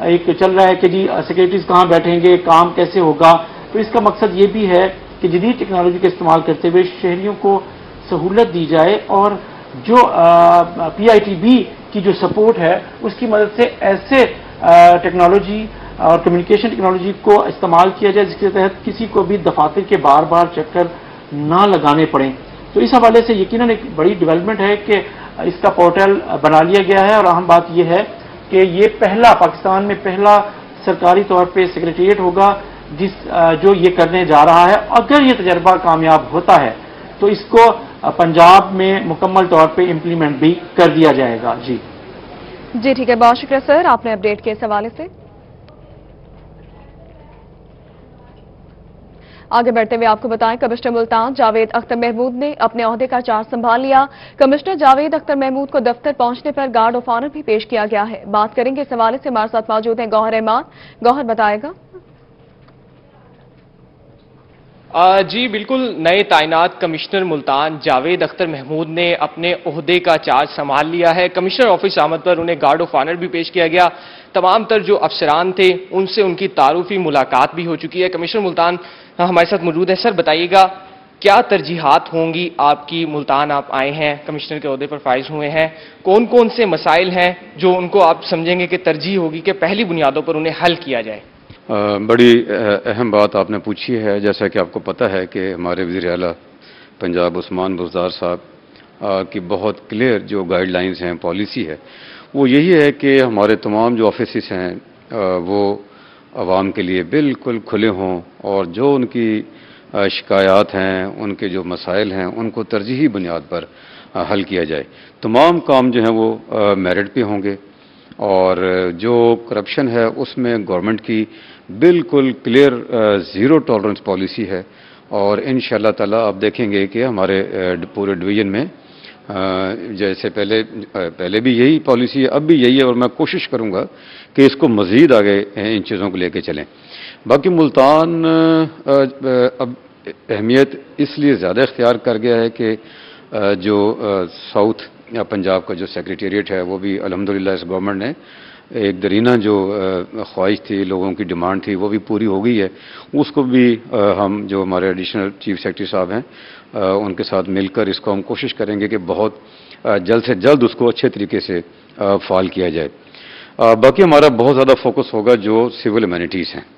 ایک چل رہا ہے کہ جی سیکرٹریز کہاں بیٹھیں گے, کام کیسے ہوگا. تو اس کا مقصد یہ بھی ہے کہ جدید ٹیکنالوجی کا استعمال کرتے ہوئے شہریوں کو سہولت دی جائے اور جو پی آئی ٹی بی کی جو سپورٹ ہے اس کی مدد سے ایسے ٹیکنالوجی اور کمیونیکیشن ٹیکنالوجی کو استعمال کیا جائے جس کے تحت کسی کو بھی دفاتر کے بار بار چکر نہ لگانے پڑیں. تو اس حوالے سے یقیناً ایک بڑی ڈیولپمنٹ ہے کہ اس کا پورٹل بنا لیا گیا ہے, اور اہم بات یہ ہے کہ یہ پہلا پاکستان میں پہلا سرکاری طور پہ سیکریٹریٹ ہوگا جس جو یہ کرنے جا رہا ہے. اگر یہ تجربہ کامیاب ہوتا ہے تو اس کو پنجاب میں مکمل طور پہ امپلیمنٹ بھی کر دیا جائے گا. جی جی ٹھیک ہے, بہت شکریہ سر آپ نے اپڈیٹ کیا اس حوالے سے. آگے بڑھتے ہوئے آپ کو بتائیں کمشنر ملتان جاوید اختر محمود نے اپنے عہدے کا چارج سنبھال لیا. کمشنر جاوید اختر محمود کو دفتر پہنچنے پر گارڈ آف آنر بھی پیش کیا گیا ہے. بات کریں گے اس حوالے سے, ہمارے ساتھ موجود ہیں گوہر احمد. گوہر بتائے گا. جی بالکل, نئے تعینات کمشنر ملتان جاوید اختر محمود نے اپنے عہدے کا چارج سنبھال لیا ہے. کمشنر آفس آمد پر انہیں گارڈ آف آنر بھی پیش کیا گیا. تمام تر جو افسران تھے ان سے ان کی تعارفی ملاقات بھی ہو چکی ہے. کمشنر ملتان ہمارے ساتھ موجود ہے. سر بتائیے گا کیا ترجیحات ہوں گی آپ کی؟ ملتان آپ آئے ہیں, کمشنر کے عہدے پر فائز ہوئے ہیں, کون کون سے مسائل ہیں جو ان کو آپ سمجھیں گے کہ ترجیح ہوگی کہ پہلی بنیادوں پر انہیں حل کیا جائے؟ بڑی اہم بات آپ نے پوچھی ہے. جیسا کہ آپ کو پتہ ہے کہ ہمارے وزیر اعلیٰ پنجاب عثمان بزدار صاحب کی بہت کلیئر جو گائیڈ لائنز ہیں, پالیسی ہے, وہ یہی ہے کہ ہمارے تمام جو آفیسز ہیں وہ عوام کے لیے بالکل کھلے ہوں, اور جو ان کی شکایات ہیں, ان کے جو مسائل ہیں, ان کو ترجیحی بنیاد پر حل کیا جائے. تمام کام جو ہیں وہ میرٹ پہ ہوں گے, اور جو کرپشن ہے اس میں گورنمنٹ کی بالکل کلیئر زیرو ٹالرنس پالیسی ہے. اور انشاءاللہ تعالی آپ دیکھیں گے کہ ہمارے پورے ڈویژن میں جیسے پہلے پہلے بھی یہی پالیسی ہے, اب بھی یہی ہے, اور میں کوشش کروں گا کہ اس کو مزید آگے ان چیزوں کو لے کے چلیں. باقی ملتان اب اہمیت اس لیے زیادہ اختیار کر گیا ہے کہ جو ساؤتھ پنجاب کا جو سیکریٹریٹ ہے وہ بھی الحمدللہ اس گورنمنٹ نے ایک درینہ جو خواہش تھی, لوگوں کی ڈیمانڈ تھی, وہ بھی پوری ہو گئی ہے. اس کو بھی ہم جو ہمارے ایڈیشنل چیف سیکرٹری صاحب ہیں ان کے ساتھ مل کر اس کو ہم کوشش کریں گے کہ بہت جلد سے جلد اس کو اچھے طریقے سے فعال کیا جائے. باقی ہمارا بہت زیادہ فوکس ہوگا جو سول ایمینٹیز ہیں,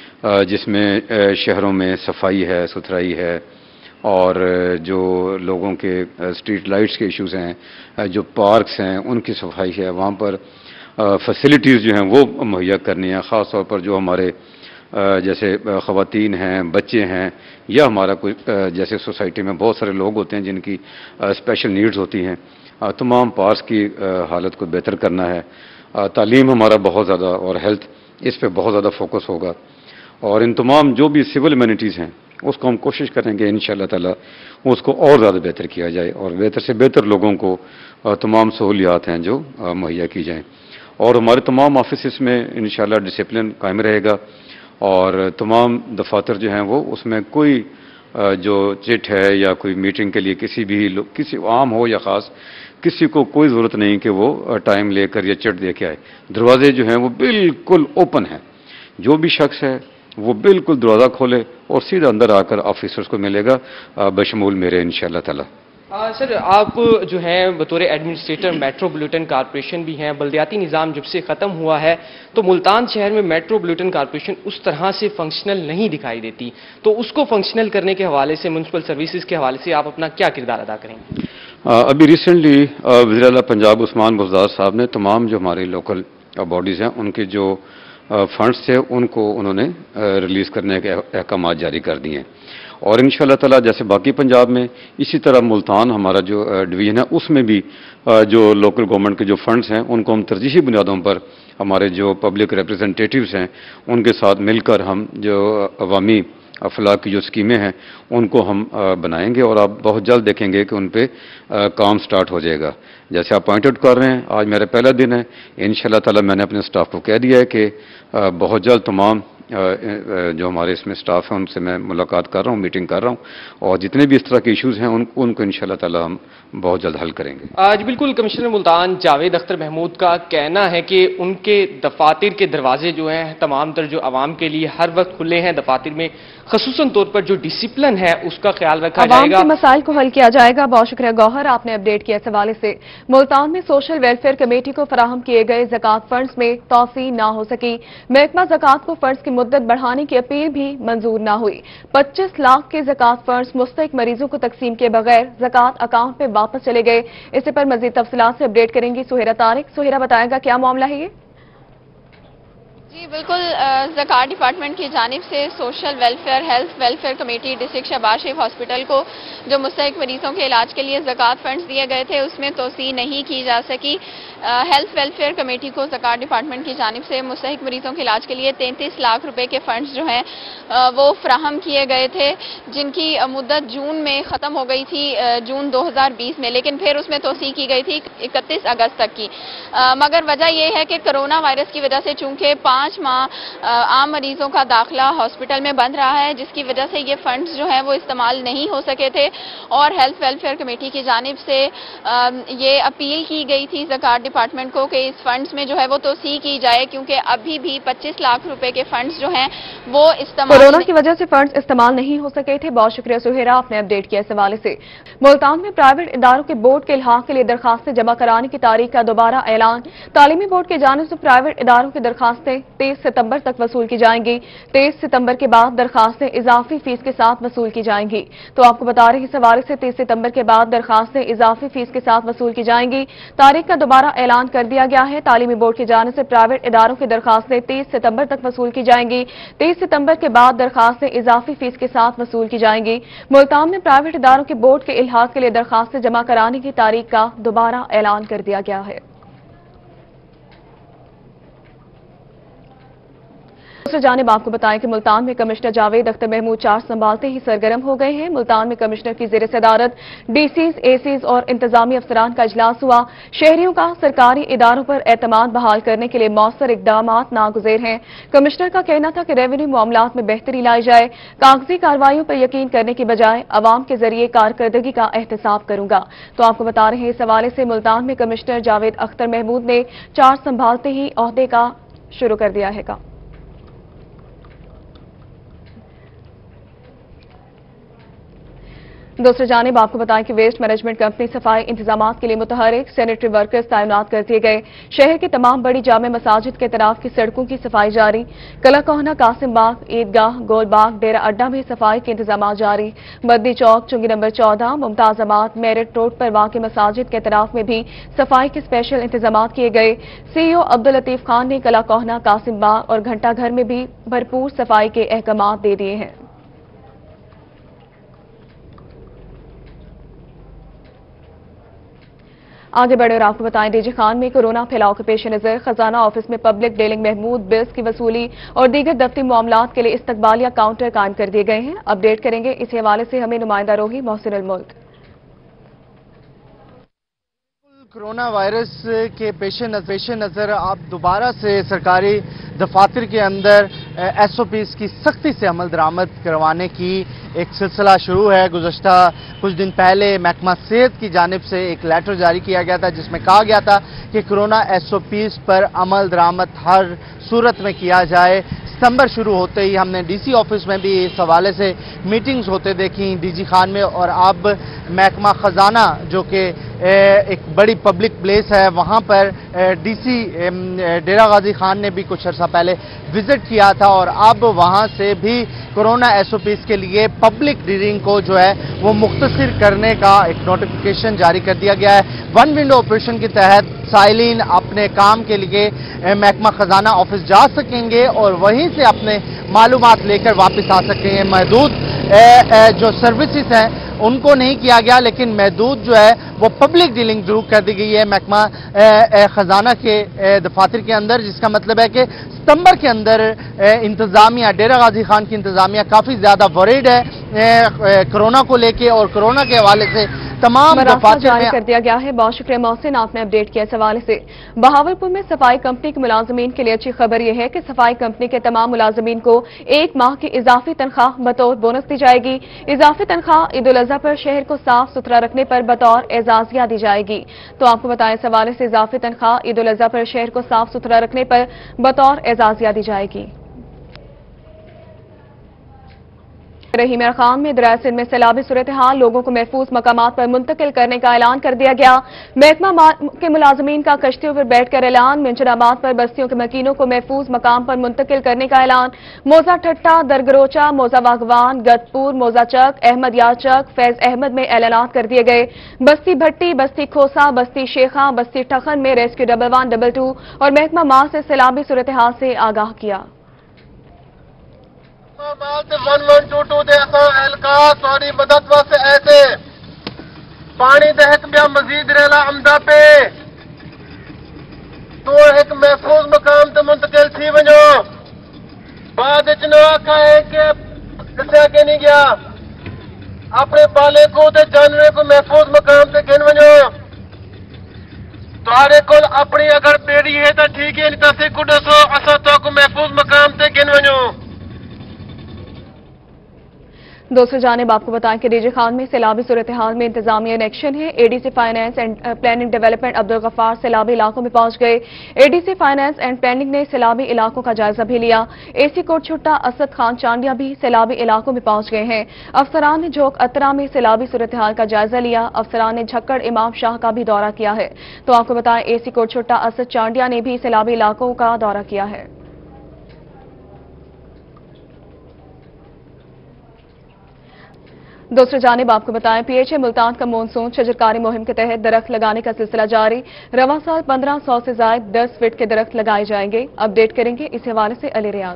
جس میں شہروں میں صفائی ہے, ستھرائی ہے, اور جو لوگوں کے اسٹریٹ لائٹس کے ایشوز ہیں, جو پارکس ہیں ان کی صفائی ہے, وہاں پر فیسلٹیز جو ہیں وہ مہیا کرنی ہیں. خاص طور پر جو ہمارے جیسے خواتین ہیں, بچے ہیں, یا ہمارا کوئی جیسے سوسائٹی میں بہت سارے لوگ ہوتے ہیں جن کی اسپیشل نیڈز ہوتی ہیں, تمام پارکس کی حالت کو بہتر کرنا ہے. تعلیم ہمارا بہت زیادہ, اور ہیلتھ, اس پہ بہت زیادہ فوکس ہوگا. اور ان تمام جو بھی سول ایمینٹیز ہیں اس کو ہم کوشش کریں گے انشاءاللہ تعالی اس کو اور زیادہ بہتر کیا جائے, اور بہتر سے بہتر لوگوں کو تمام سہولیات ہیں جو مہیا کی جائیں. اور ہمارے تمام آفیسز میں انشاءاللہ ڈسپلن قائم رہے گا, اور تمام دفاتر جو ہیں وہ اس میں کوئی جو چٹ ہے یا کوئی میٹنگ کے لیے کسی بھی کسی عام ہو یا خاص, کسی کو کوئی ضرورت نہیں کہ وہ ٹائم لے کر یا چٹ دے کے آئے. دروازے جو ہیں وہ بالکل اوپن ہیں, جو بھی شخص ہے وہ بالکل دروازہ کھولے اور سیدھا اندر آ کر آفیسرز کو ملے گا, بشمول میرے انشاءاللہ تعالی. سر آپ جو ہیں بطور ایڈمنسٹریٹر میٹرو بلیٹن کارپوریشن بھی ہیں, بلدیاتی نظام جب سے ختم ہوا ہے تو ملتان شہر میں میٹرو بلیٹن کارپوریشن اس طرح سے فنکشنل نہیں دکھائی دیتی, تو اس کو فنکشنل کرنے کے حوالے سے, میونسپل سروسز کے حوالے سے آپ اپنا کیا کردار ادا کریں گے؟ ابھی ریسنٹلی وزیر اعلیٰ پنجاب عثمان بزدار صاحب نے تمام جو ہماری لوکل باڈیز ہیں ان کے جو فنڈس تھے ان کو انہوں نے ریلیز کرنے کے احکامات جاری کر دیے ہیں. اور انشاءاللہ تعالی جیسے باقی پنجاب میں اسی طرح ملتان ہمارا جو ڈویژن ہے اس میں بھی جو لوکل گورنمنٹ کے جو فنڈز ہیں ان کو ہم ترجیحی بنیادوں پر ہمارے جو پبلک ریپریزنٹیٹیوز ہیں ان کے ساتھ مل کر ہم جو عوامی افلاح کی جو اسکیمیں ہیں ان کو ہم بنائیں گے, اور آپ بہت جلد دیکھیں گے کہ ان پہ کام سٹارٹ ہو جائے گا. جیسے آپ پوائنٹ آؤٹ کر رہے ہیں, آج میرا پہلا دن ہے, انشاءاللہ تعالی میں نے اپنے سٹاف کو کہہ دیا ہے کہ بہت جلد تمام जो हमारे इसमें स्टाफ हैं उनसे मैं मुलाकात कर रहा हूँ, मीटिंग कर रहा हूँ, और जितने भी इस तरह के इश्यूज़ हैं उन, उनको इंशाल्लाह ताला हम बहुत जल्द हल करेंगे। आज बिल्कुल कमिश्नर मुल्तान जावेद अख्तर महमूद का कहना है कि उनके दफातर के दरवाजे जो हैं तमाम तर जो आवाम के लिए हर वक्त खुले हैं। दफातर में खसूसन तौर पर जो डिसिप्लिन है उसका ख्याल रखा जाएगा, के मसाइल को हल किया जाएगा। बहुत शुक्रिया गौहर, आपने अपडेट किया इस हवाले से। मुल्तान में सोशल वेलफेयर कमेटी को फराहम किए गए ज़कात फंड्स में तोसी न हो सकी। महकमा ज़कात को फंड्स की मुद्दत बढ़ाने की अपील भी मंजूर न हुई। पच्चीस लाख के ज़कात फंड्स मुस्तहिक मरीजों को तकसीम के बगैर ज़कात अकाउंट में वापस चले गए। इसी पर मजीद तफसीलात से अपडेट करेंगी सुहेरा तारिक। सुहेरा, बताएगा क्या मामला है ये? जी बिल्कुल, ज़कात डिपार्टमेंट की जानिब से social welfare health welfare committee district Shahbaz Sharif hospital को जो मुस्तहिक मरीजों के इलाज के लिए ज़कात फंड्स दिए गए थे उसमें तोसी नहीं की जा सकी। हेल्थ वेलफेयर कमेटी को ज़कात डिपार्टमेंट की जानिब से मुस्तहिक मरीजों के इलाज के लिए तैंतीस लाख रुपए के फंड्स जो हैं वो फ्राहम किए गए थे, जिनकी मुद्दत जून में ख़त्म हो गई थी, जून दो हज़ार बीस में, लेकिन फिर उसमें तोसी की गई थी इकतीस अगस्त तक की। मगर वजह यह है कि कोरोना वायरस की वजह से चूंकि पाँच माह आम मरीजों का दाखिला हॉस्पिटल में बंद रहा है, जिसकी वजह से ये फंड्स जो हैं वो इस्तेमाल नहीं हो सके थे और हेल्थ वेलफेयर कमेटी की जानिब से ये अपील की गई थी ज़कात डिपार्टमेंट को कि इस फंड्स में जो है वो तोसी की जाए, क्योंकि अभी भी पच्चीस लाख रुपए के फंड्स जो हैं वो इस्तेमाल कोरोना की वजह से फंड्स इस्तेमाल नहीं हो सके थे। बहुत शुक्रिया सुहेरा, आपने अपडेट किया इस हवाले से। मुल्तान में प्राइवेट इदारों के बोर्ड के इल्हाक के लिए दरखास्तें जमा कराने की तारीख का दोबारा ऐलान। तालीमी बोर्ड की जानिब से प्राइवेट इदारों की दरखास्तें तेईस सितंबर तक वसूल की जाएंगी। तेईस सितंबर के बाद दरखास्तें इजाफी फीस के साथ वसूल की जाएंगी। तो आपको बता रहे इस हवाले से तेईस सितंबर के बाद दरखास्तें इजाफी फीस के साथ वसूल की जाएंगी। तारीख का दोबारा ऐलान कर दिया गया है। तालीमी बोर्ड की जानिब से प्राइवेट इदारों की दरखास्तें तेईस सितंबर तक वसूल की जाएंगी। तेईस सितंबर के बाद दरखास्तें इजाफी फीस के साथ वसूल की जाएंगी। मुल्तान में प्राइवेट इदारों के बोर्ड के इल्हाक के लिए दरखास्तें जमा कराने की तारीख का दोबारा ऐलान कर दिया गया है। दूसरी जानिब आपको बताएं कि मुल्तान में कमिश्नर जावेद अख्तर महमूद चार्ज संभालते ही सरगर्म हो गए हैं। मुल्तान में कमिश्नर की ज़ेर सदारत डीसीज, एसीज और इंतजामी अफसरान का इजलास हुआ। शहरियों का सरकारी इदारों पर एतमाद बहाल करने के लिए मौसर इकदाम नागुज़ेर हैं। कमिश्नर का कहना था कि रेवेन्यू मामलात में बेहतरी लाई जाए। कागजी कार्रवाइयों पर यकीन करने की बजाय अवाम के जरिए कारकर्दगी का एहतसाब करूंगा। तो आपको बता रहे हैं इस हवाले से मुल्तान में कमिश्नर जावेद अख्तर महमूद ने चार्ज संभालते ही ओहदे का शुरू कर दिया है। दूसरी जानिब आपको बताएं कि वेस्ट मैनेजमेंट कंपनी सफाई इंतजाम के लिए मुतहरिक सैनिटरी वर्कर्स तैनात कर दिए गए। शहर की तमाम बड़ी जामे मसाजिद के तरफ की सड़कों की सफाई जारी। कला कोहना, कासिम बाग, ईदगाह, गोल बाग, डेरा अड्डा में सफाई के इंतजाम जारी। बद्दी चौक, चुंगी नंबर चौदह, मुमताज आबाद, मेरिट रोड पर वाक़ मसाजिद के तरफ में भी सफाई के स्पेशल इंतजाम किए गए। सीईओ अब्दुल लतीफ खान ने कला कोहना, कासिम बाग और घंटा घर में भी भरपूर सफाई के अहकाम दे दिए हैं। आगे बढ़े और आपको बताएं डीजी खान में कोरोना फैलाव के पेश नजर खजाना ऑफिस में पब्लिक डीलिंग महमूद बिल्स की वसूली और दीगर दफ्तरी मामलात के लिए इस्तकबालिया काउंटर कायम कर दिए गए हैं। अपडेट करेंगे इस हवाले से हमें नुमाइंदा रोही मोहसिन अल मुल्क। कोरोना वायरस के पेश नज़र आप दोबारा से सरकारी दफातर के अंदर एस ओ पीज़ की सख्ती से अमल दरामद करवाने की एक सिलसिला शुरू है। गुज़श्ता कुछ दिन पहले महकमा सेहत की जानिब से एक लेटर जारी किया गया था जिसमें कहा गया था कि कोरोना एस ओ पीज़ पर अमल दरामद हर सूरत में किया जाए। सितंबर शुरू होते ही हमने डीसी ऑफिस में भी इस हवाले से मीटिंग्स होते देखी डीजी खान में, और अब महकमा खजाना जो कि एक बड़ी पब्लिक प्लेस है वहाँ पर डीसी डेरा गाजी खान ने भी कुछ अर्सा पहले विजिट किया था और अब वहाँ से भी कोरोना एस ओ पीज़ के लिए पब्लिक डीलिंग को जो है वो मुख्तसर करने का एक नोटिफिकेशन जारी कर दिया गया है। वन विंडो ऑपरेशन के तहत साइलिन अपने काम के लिए महकमा खजाना ऑफिस जा सकेंगे और वहीं से अपने मालूमात लेकर वापस आ सकेंगे। महदूद जो सर्विसेज हैं उनको नहीं किया गया, लेकिन महदूद जो है वो पब्लिक डीलिंग जरूर कर दी गई है महकमा खजाना के दफातर के अंदर, जिसका मतलब है कि सितंबर के अंदर इंतजामिया डेरा गाजी खान की इंतजामिया काफ़ी ज़्यादा वरीड है कोरोना को लेके और कोरोना के हवाले से तमाम मराठा दफातर जारी में कर दिया गया है। बहुत शुक्रिया मोहसिन, आपने अपडेट किया इस हवाले से। बहावलपुर में सफाई कंपनी के मुलाजमीन के लिए अच्छी खबर यह है कि सफाई कंपनी के तमाम मुलाजमीन को एक माह की इजाफी तनख्वाह बतौर बोनस दी जाएगी। इजाफी तनख्वाह ईद उल अजहा पर शहर को साफ सुथरा रखने पर बतौर एजाजिया दी जाएगी। तो आपको बताएं, इस हवाले से इजाफी तनख्वाह ईद उल अजहा पर शहर को साफ सुथरा रखने पर बतौर एजाजिया दी जाएगी। रही मेरा खान में दरिया सिंध में सैलाबी सूरत हाल, लोगों को महफूज मकामात पर मुंतकिल करने का ऐलान कर दिया गया। महकमा के मुलाजमीन का कश्तियों पर बैठकर ऐलान, मिंचनाबाद पर बस्तियों के मकीनों को महफूज मकाम पर मुंतकिल करने का ऐलान। मोजा ठट्टा, दरगरोचा, मोजा वागवान, गतपुर, मोजा चक, अहमद यार चक, फैज अहमद में ऐलानात कर दिए गए। बस्ती भट्टी, बस्ती खोसा, बस्ती शेखा, बस्ती ठखन में rescue double one double two और महकमा मां से सैलाबी सूरत हाल से आगाह किया। वन वन टू टू दे एहलका सॉरी मदद वास्ते ऐसे पानी दहक बिया मजीद रेला अमदा पे तो एक महफूज मकाम ते मुंतकिल थी वञो। बाद च न आखा है कि दसिया के नहीं गया अपने पाले को ते जानवरे को महफूज मकाम ते गिन वञो। तुहारे कोल अपनी अगर बेड़ी है तो ठीक है, नहीं तो असीं को दसो असां तो को महफूज मकाम ते गिन वञो। दूसरी जानिब आपको बताएं कि डीजे खान में सैलाबी सूरत हाल में इंतजामिया इन एक्शन है। ADC finance and planning development Abdul Ghaffar सैलाबी इलाकों में पहुंच गए। एडीसी फाइनेंस एंड प्लानिंग ने सैलाबी इलाकों का जायजा भी लिया। एसी कोट छुट्टा असद खान चांडिया भी सैलाबी इलाकों में पहुंच गए हैं। अफसरान ने जोक अतरा में सैलाबी सूरत हाल का जायजा लिया। अफसरान ने झक्कड़ इमाम शाह का भी दौरा किया है। तो आपको बताएं, एसी कोट छुट्टा असद चांडिया ने भी सैलाबी इलाकों का दौरा किया है। दूसरी जानिब आपको बताएं, पीएचए मुल्तान का मानसून शजरकारी मुहिम के तहत दरख्त लगाने का सिलसिला जारी। रवा साल पंद्रह सौ से ज्यादा दस फीट के दरख्त लगाए जाएंगे। अपडेट करेंगे इस हवाले से अली रियाज।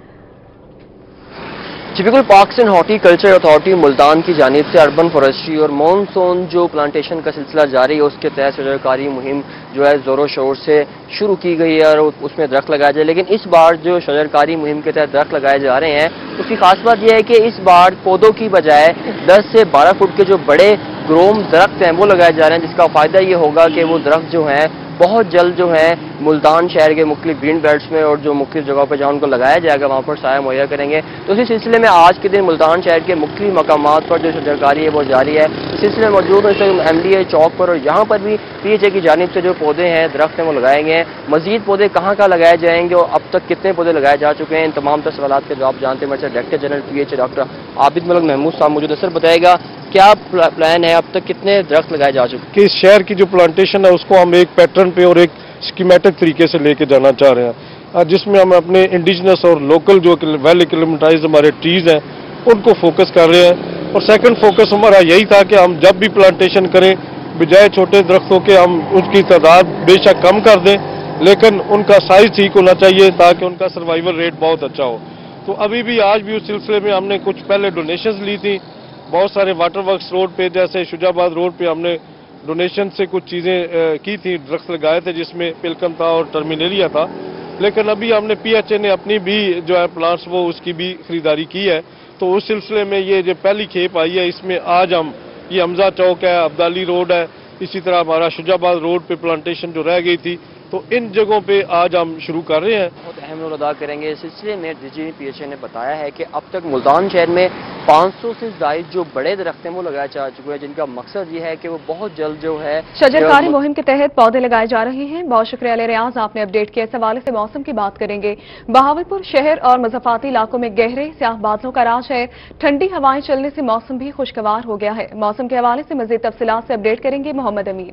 जी बिल्कुल, parks and horticulture authority Multan की जानिब से अर्बन फॉरेस्ट्री और मॉनसून जो प्लांटेशन का सिलसिला जारी है उसके तहत शजरकारी मुहिम जो है जोरों शोर से शुरू की गई है और उसमें दरख्त लगाए जाए। लेकिन इस बार जो शजरकारी मुहिम के तहत दरख्त लगाए जा रहे हैं उसकी खास बात यह है कि इस बार पौधों की बजाय दस से बारह फुट के जो बड़े ग्रोम दरख्त हैं वो लगाए जा रहे हैं, जिसका फायदा ये होगा कि वो दरख्त जो हैं बहुत जल्द जो है मुल्तान शहर के मुख्तलिफ ग्रीन बेल्ट्स में और जो मुख्तलिफ जगहों पर जहाँ उनको लगाया जाएगा वहाँ पर साया मुहैया करेंगे। तो इसी सिलसिले में आज के दिन मुल्तान शहर के मुख्तलिफ मकामात पर जो शजरकारी है वो जारी है। इस सिलसिले में मौजूद है इस एम डी ए चौक पर और यहाँ पर भी पी एच ए की जानिब से जो पौधे हैं दरख्त हैं वो लगाए गए हैं। मजीद पौधे कहाँ कहाँ लगाए जाएंगे और अब तक कितने पौधे लगाए जा चुके हैं, इन तमाम तर सवाल के जवाब जानते हैं मेरे director general P H A doctor Abid Malik Mahmood साहब मौजूद है। सर बताएगा क्या प्लान है, अब तक कितने दरख्त लगाए जा चुके हैं? कि इस शहर की जो प्लांटेशन है उसको हम एक पैटर्न पे और एक स्कीमेटिक तरीके से लेके जाना चाह रहे हैं, जिसमें हम अपने इंडिजिनस और लोकल जो वेल एक्लेमेटाइज्ड हमारे ट्रीज हैं उनको फोकस कर रहे हैं। और सेकंड फोकस हमारा यही था कि हम जब भी प्लांटेशन करें बजाय छोटे दरख्तों के हम उसकी तादाद बेशक कम कर दें, लेकिन उनका साइज ठीक होना चाहिए ताकि उनका सर्वाइवल रेट बहुत अच्छा हो। तो अभी भी आज भी उस सिलसिले में हमने कुछ पहले डोनेशंस ली थी। बहुत सारे वाटर वर्क्स रोड पे जैसे शुजाबाद रोड पे हमने डोनेशन से कुछ चीज़ें की थी, दरख्त लगाए थे जिसमें पिलकन था और टर्मिनेलिया था। लेकिन अभी हमने पी एच ए ने अपनी भी जो है प्लांट्स वो उसकी भी खरीदारी की है। तो उस सिलसिले में ये जो पहली खेप आई है इसमें आज हम ये हमजा चौक है, अब्दाली रोड है, इसी तरह हमारा शुजाबाद रोड पे प्लांटेशन जो रह गई थी तो इन जगहों पे आज हम शुरू कर रहे हैं। बहुत अहम रोल अदा करेंगे। इस सिलसिले में डीजी पी एच ए ने बताया है कि अब तक मुल्तान शहर में पाँच सौ से ज्यादा जो बड़े दरख्त हैं वो लगाए जा चुके हैं, जिनका मकसद ये है कि वो बहुत जल्द जो है शजरकारी मुहिम के तहत पौधे लगाए जा रहे हैं। बहुत शुक्रिया अली रियाज, आपने अपडेट किया। इस हवाले से मौसम की बात करेंगे। बहावलपुर शहर और मुज़फ़्फ़राती इलाकों में गहरे स्याह बादलों का राज है। ठंडी हवाएं चलने से मौसम भी खुशगवार हो गया है। मौसम के हवाले से मजीद तफसीलात से अपडेट करेंगे मोहम्मद अमीन।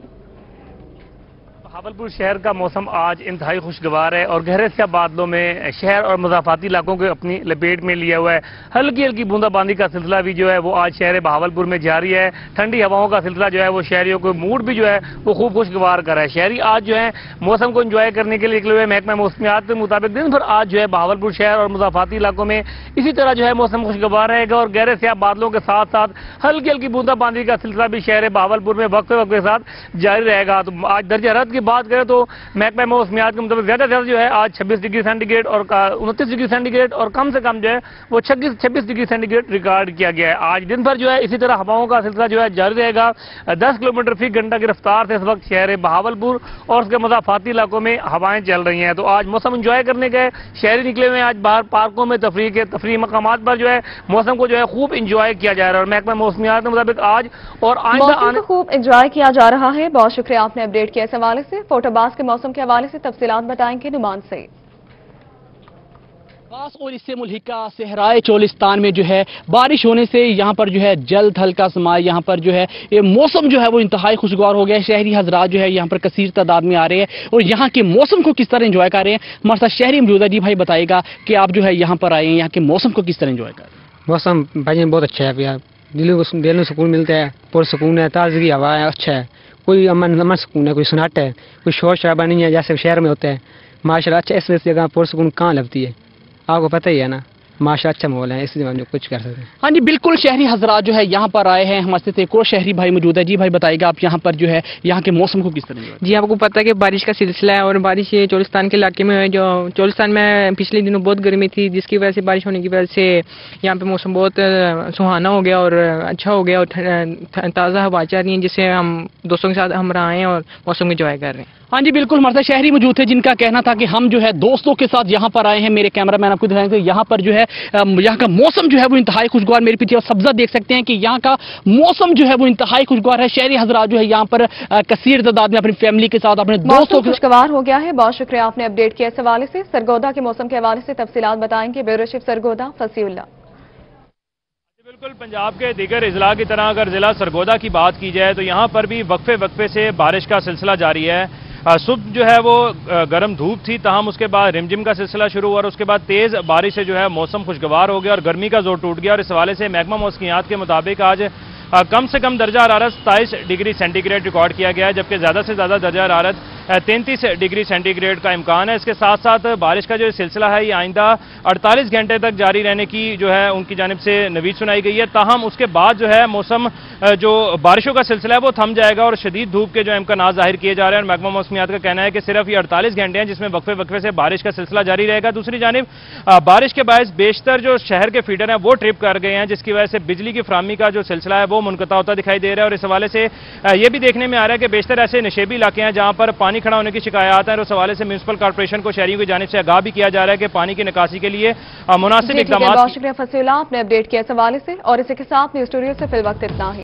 बहावलपुर शहर का मौसम आज इंतहाई खुशगवार है और गहरे स्याह बादलों में शहर और मुज़ाफ़ाती इलाकों को अपनी लपेट में लिया हुआ है। हल्की हल्की बूंदाबांदी का सिलसिला भी जो है वो आज शहर बहावलपुर में जारी है। ठंडी हवाओं का सिलसिला जो है वो शहरियों को मूड भी जो है वो खूब खुशगवार कर रहा है। शहरी आज जो है मौसम को इंजॉय करने के लिए निकले हुए। महकमा मौसमियात के मुताबिक दिन भर आज जो है बहावलपुर शहर और मुज़ाफ़ाती इलाकों में इसी तरह जो है मौसम खुशगवार रहेगा और गहरे स्याह बादलों के साथ साथ हल्की हल्की बूंदाबांदी का सिलसिला भी शहर बहावलपुर में वक्त वक्त के साथ जारी रहेगा। तो आज दर्जा हरारत की बात करें तो महकमा मौसमियात के मुताबिक ज्यादा से ज्यादा जो है आज छब्बीस डिग्री सेंटीग्रेड और उनतीस डिग्री सेंटीग्रेड और कम से कम जो है वो छब्बीस छब्बीस डिग्री सेंटीग्रेड रिकॉर्ड किया गया है। आज दिन भर जो है इसी तरह हवाओं का सिलसिला जो है जारी रहेगा। दस किलोमीटर फी घंटा की रफ्तार से इस वक्त शहर बहावलपुर और उसके मज़ाफाती इलाकों में हवाएं चल रही हैं। तो आज मौसम इंजॉय करने के शहरी निकले हुए हैं। आज बाहर पार्कों में तफरीह के तफरीह मकामात पर जो है मौसम को जो है खूब इंजॉय किया जा रहा है। और महकमा मौसमियात के मुताबिक आज और आइंदा आने खूब इंजॉय किया जा रहा है। बहुत शुक्रिया आपने अपडेट किया इस हवाले से। फोटोबाज के मौसम के हवाले से तफसीलात बताएंगे नुमान से। और इससे मुल्हिका सहराए चोलिस्तान में जो है बारिश होने से यहाँ पर जो है जल्द हल्का समाए, यहाँ पर जो है ये मौसम जो है वो इंतहाई खुशगवार हो गया है। शहरी हजरात जो है यहाँ पर कसीर तादाद में आ रहे हैं और यहाँ के मौसम को किस तरह एंजॉय कर रहे हैं। हमारे साथ शहरी मौजूद है। जी भाई बताइएगा कि आप जो है यहाँ पर आए हैं, यहाँ के मौसम को किस तरह एंजॉय कर रहे हैं। मौसम भाई बहुत अच्छा है भैया, दिलों को दिल में सुकून मिलता है, पुरसुकून है, ताजगी हवा है, अच्छा है, कोई अमन अमन सुकून है, कोई सुनाटा है, कोई शोर शराबा नहीं है जैसे शहर में होता है। माशाल्लाह अच्छा इस जगह पुरसुकून कहाँ लगती है, आपको पता ही है ना। माशा अच्छा माहौल है, इसलिए हम कुछ कर सकते हैं। हाँ जी बिल्कुल, शहरी हजरात जो है यहाँ पर आए हैं। हमारे साथ एक और शहरी भाई मौजूद है। जी भाई बताइएगा आप यहाँ पर जो है यहाँ के मौसम को किस तरह। जी आपको पता है कि बारिश का सिलसिला है और बारिश ये चोलिस्तान के इलाके में है। जो चोलिस्तान में पिछले दिनों बहुत गर्मी थी जिसकी वजह से बारिश होने की वजह से यहाँ पे मौसम बहुत सुहाना हो गया और अच्छा हो गया और ताज़ा हवा चल रही है जिससे हम दोस्तों के साथ हम आए हैं और मौसम एंजॉय कर रहे हैं। हाँ जी बिल्कुल, हमारे साथ शहरी मौजूद थे जिनका कहना था कि हम जो है दोस्तों के साथ यहाँ पर आए हैं। मेरे कैमरामैन आपको दिखाएंगे यहाँ पर जो है यहाँ का मौसम जो है वो इंतहाई खुशगवार, मेरे पीछे सब्जा देख सकते हैं कि यहाँ का मौसम जो है वो इंतहाई खुशगवार है। शहरी हजरात जो है यहाँ पर कसीर तादाद में अपनी फैमिली के साथ अपने दोस्तों के खुशगवार हो गया है। बहुत शुक्रिया आपने अपडेट किया इस हवाले से। सरगोदा के मौसम के हवाले से तफसीलात बताएंगे ब्यूरो चीफ सरगोदा फसीउल्लाह। बिल्कुल, पंजाब के दीगर अजला की तरह अगर जिला सरगोदा की बात की जाए तो यहाँ पर भी वक्फे वक्फे से बारिश का सिलसिला जारी है। सुबह जो है वो गर्म धूप थी, ताहम उसके बाद रिमझिम का सिलसिला शुरू हुआ और उसके बाद तेज़ बारिश से जो है मौसम खुशगवार हो गया और गर्मी का जोर टूट गया। और इस हवाले से महकमा मौसमियात के मुताबिक आज कम से कम दर्जा हरारत सताईस डिग्री सेंटीग्रेड रिकॉर्ड किया गया है, जबकि ज़्यादा से ज़्यादा दर्जा हरारत तैंतीस डिग्री सेंटीग्रेड का इम्कान है। इसके साथ साथ बारिश का जो सिलसिला है ये आइंदा अड़तालीस घंटे तक जारी रहने की जो है उनकी जानिब से नवीद सुनाई गई है। ताहम उसके बाद जो है मौसम जो बारिशों का सिलसिला है वो थम जाएगा और शदीद धूप के जो इम्कान जाहिर किए जा रहे हैं। महकमा मौसमियात का कहना है कि सिर्फ ये अड़तालीस घंटे हैं जिसमें वक्फे वक्फे से बारिश का सिलसिला जारी रहेगा। दूसरी जानिब बारिश के बायस बेशतर जो शहर के फीडर हैं वो ट्रिप कर गए हैं, जिसकी वजह से बिजली की फराहमी का जो सिलसिला है वो मुनक़ता होता दिखाई दे रहा है। और इस हवाले से ये भी देखने में आ रहा है कि बेशतर ऐसे नशेबी इलाके हैं जहां पर पानी खड़ा होने की शिकायत आते हैं। उस हवाले से म्यूनिसिपल कॉर्पोरेशन को शहरियों की जानिब से आगाह भी किया जा रहा है कि पानी की निकासी के लिए मुनासिब इक़दाम। बहुत शुक्रिया फसीउल्लाह, आपने अपडेट किया इस हवाले से। और इसी के साथ न्यूज़ स्टूडियो से फिल वक्त इतना ही।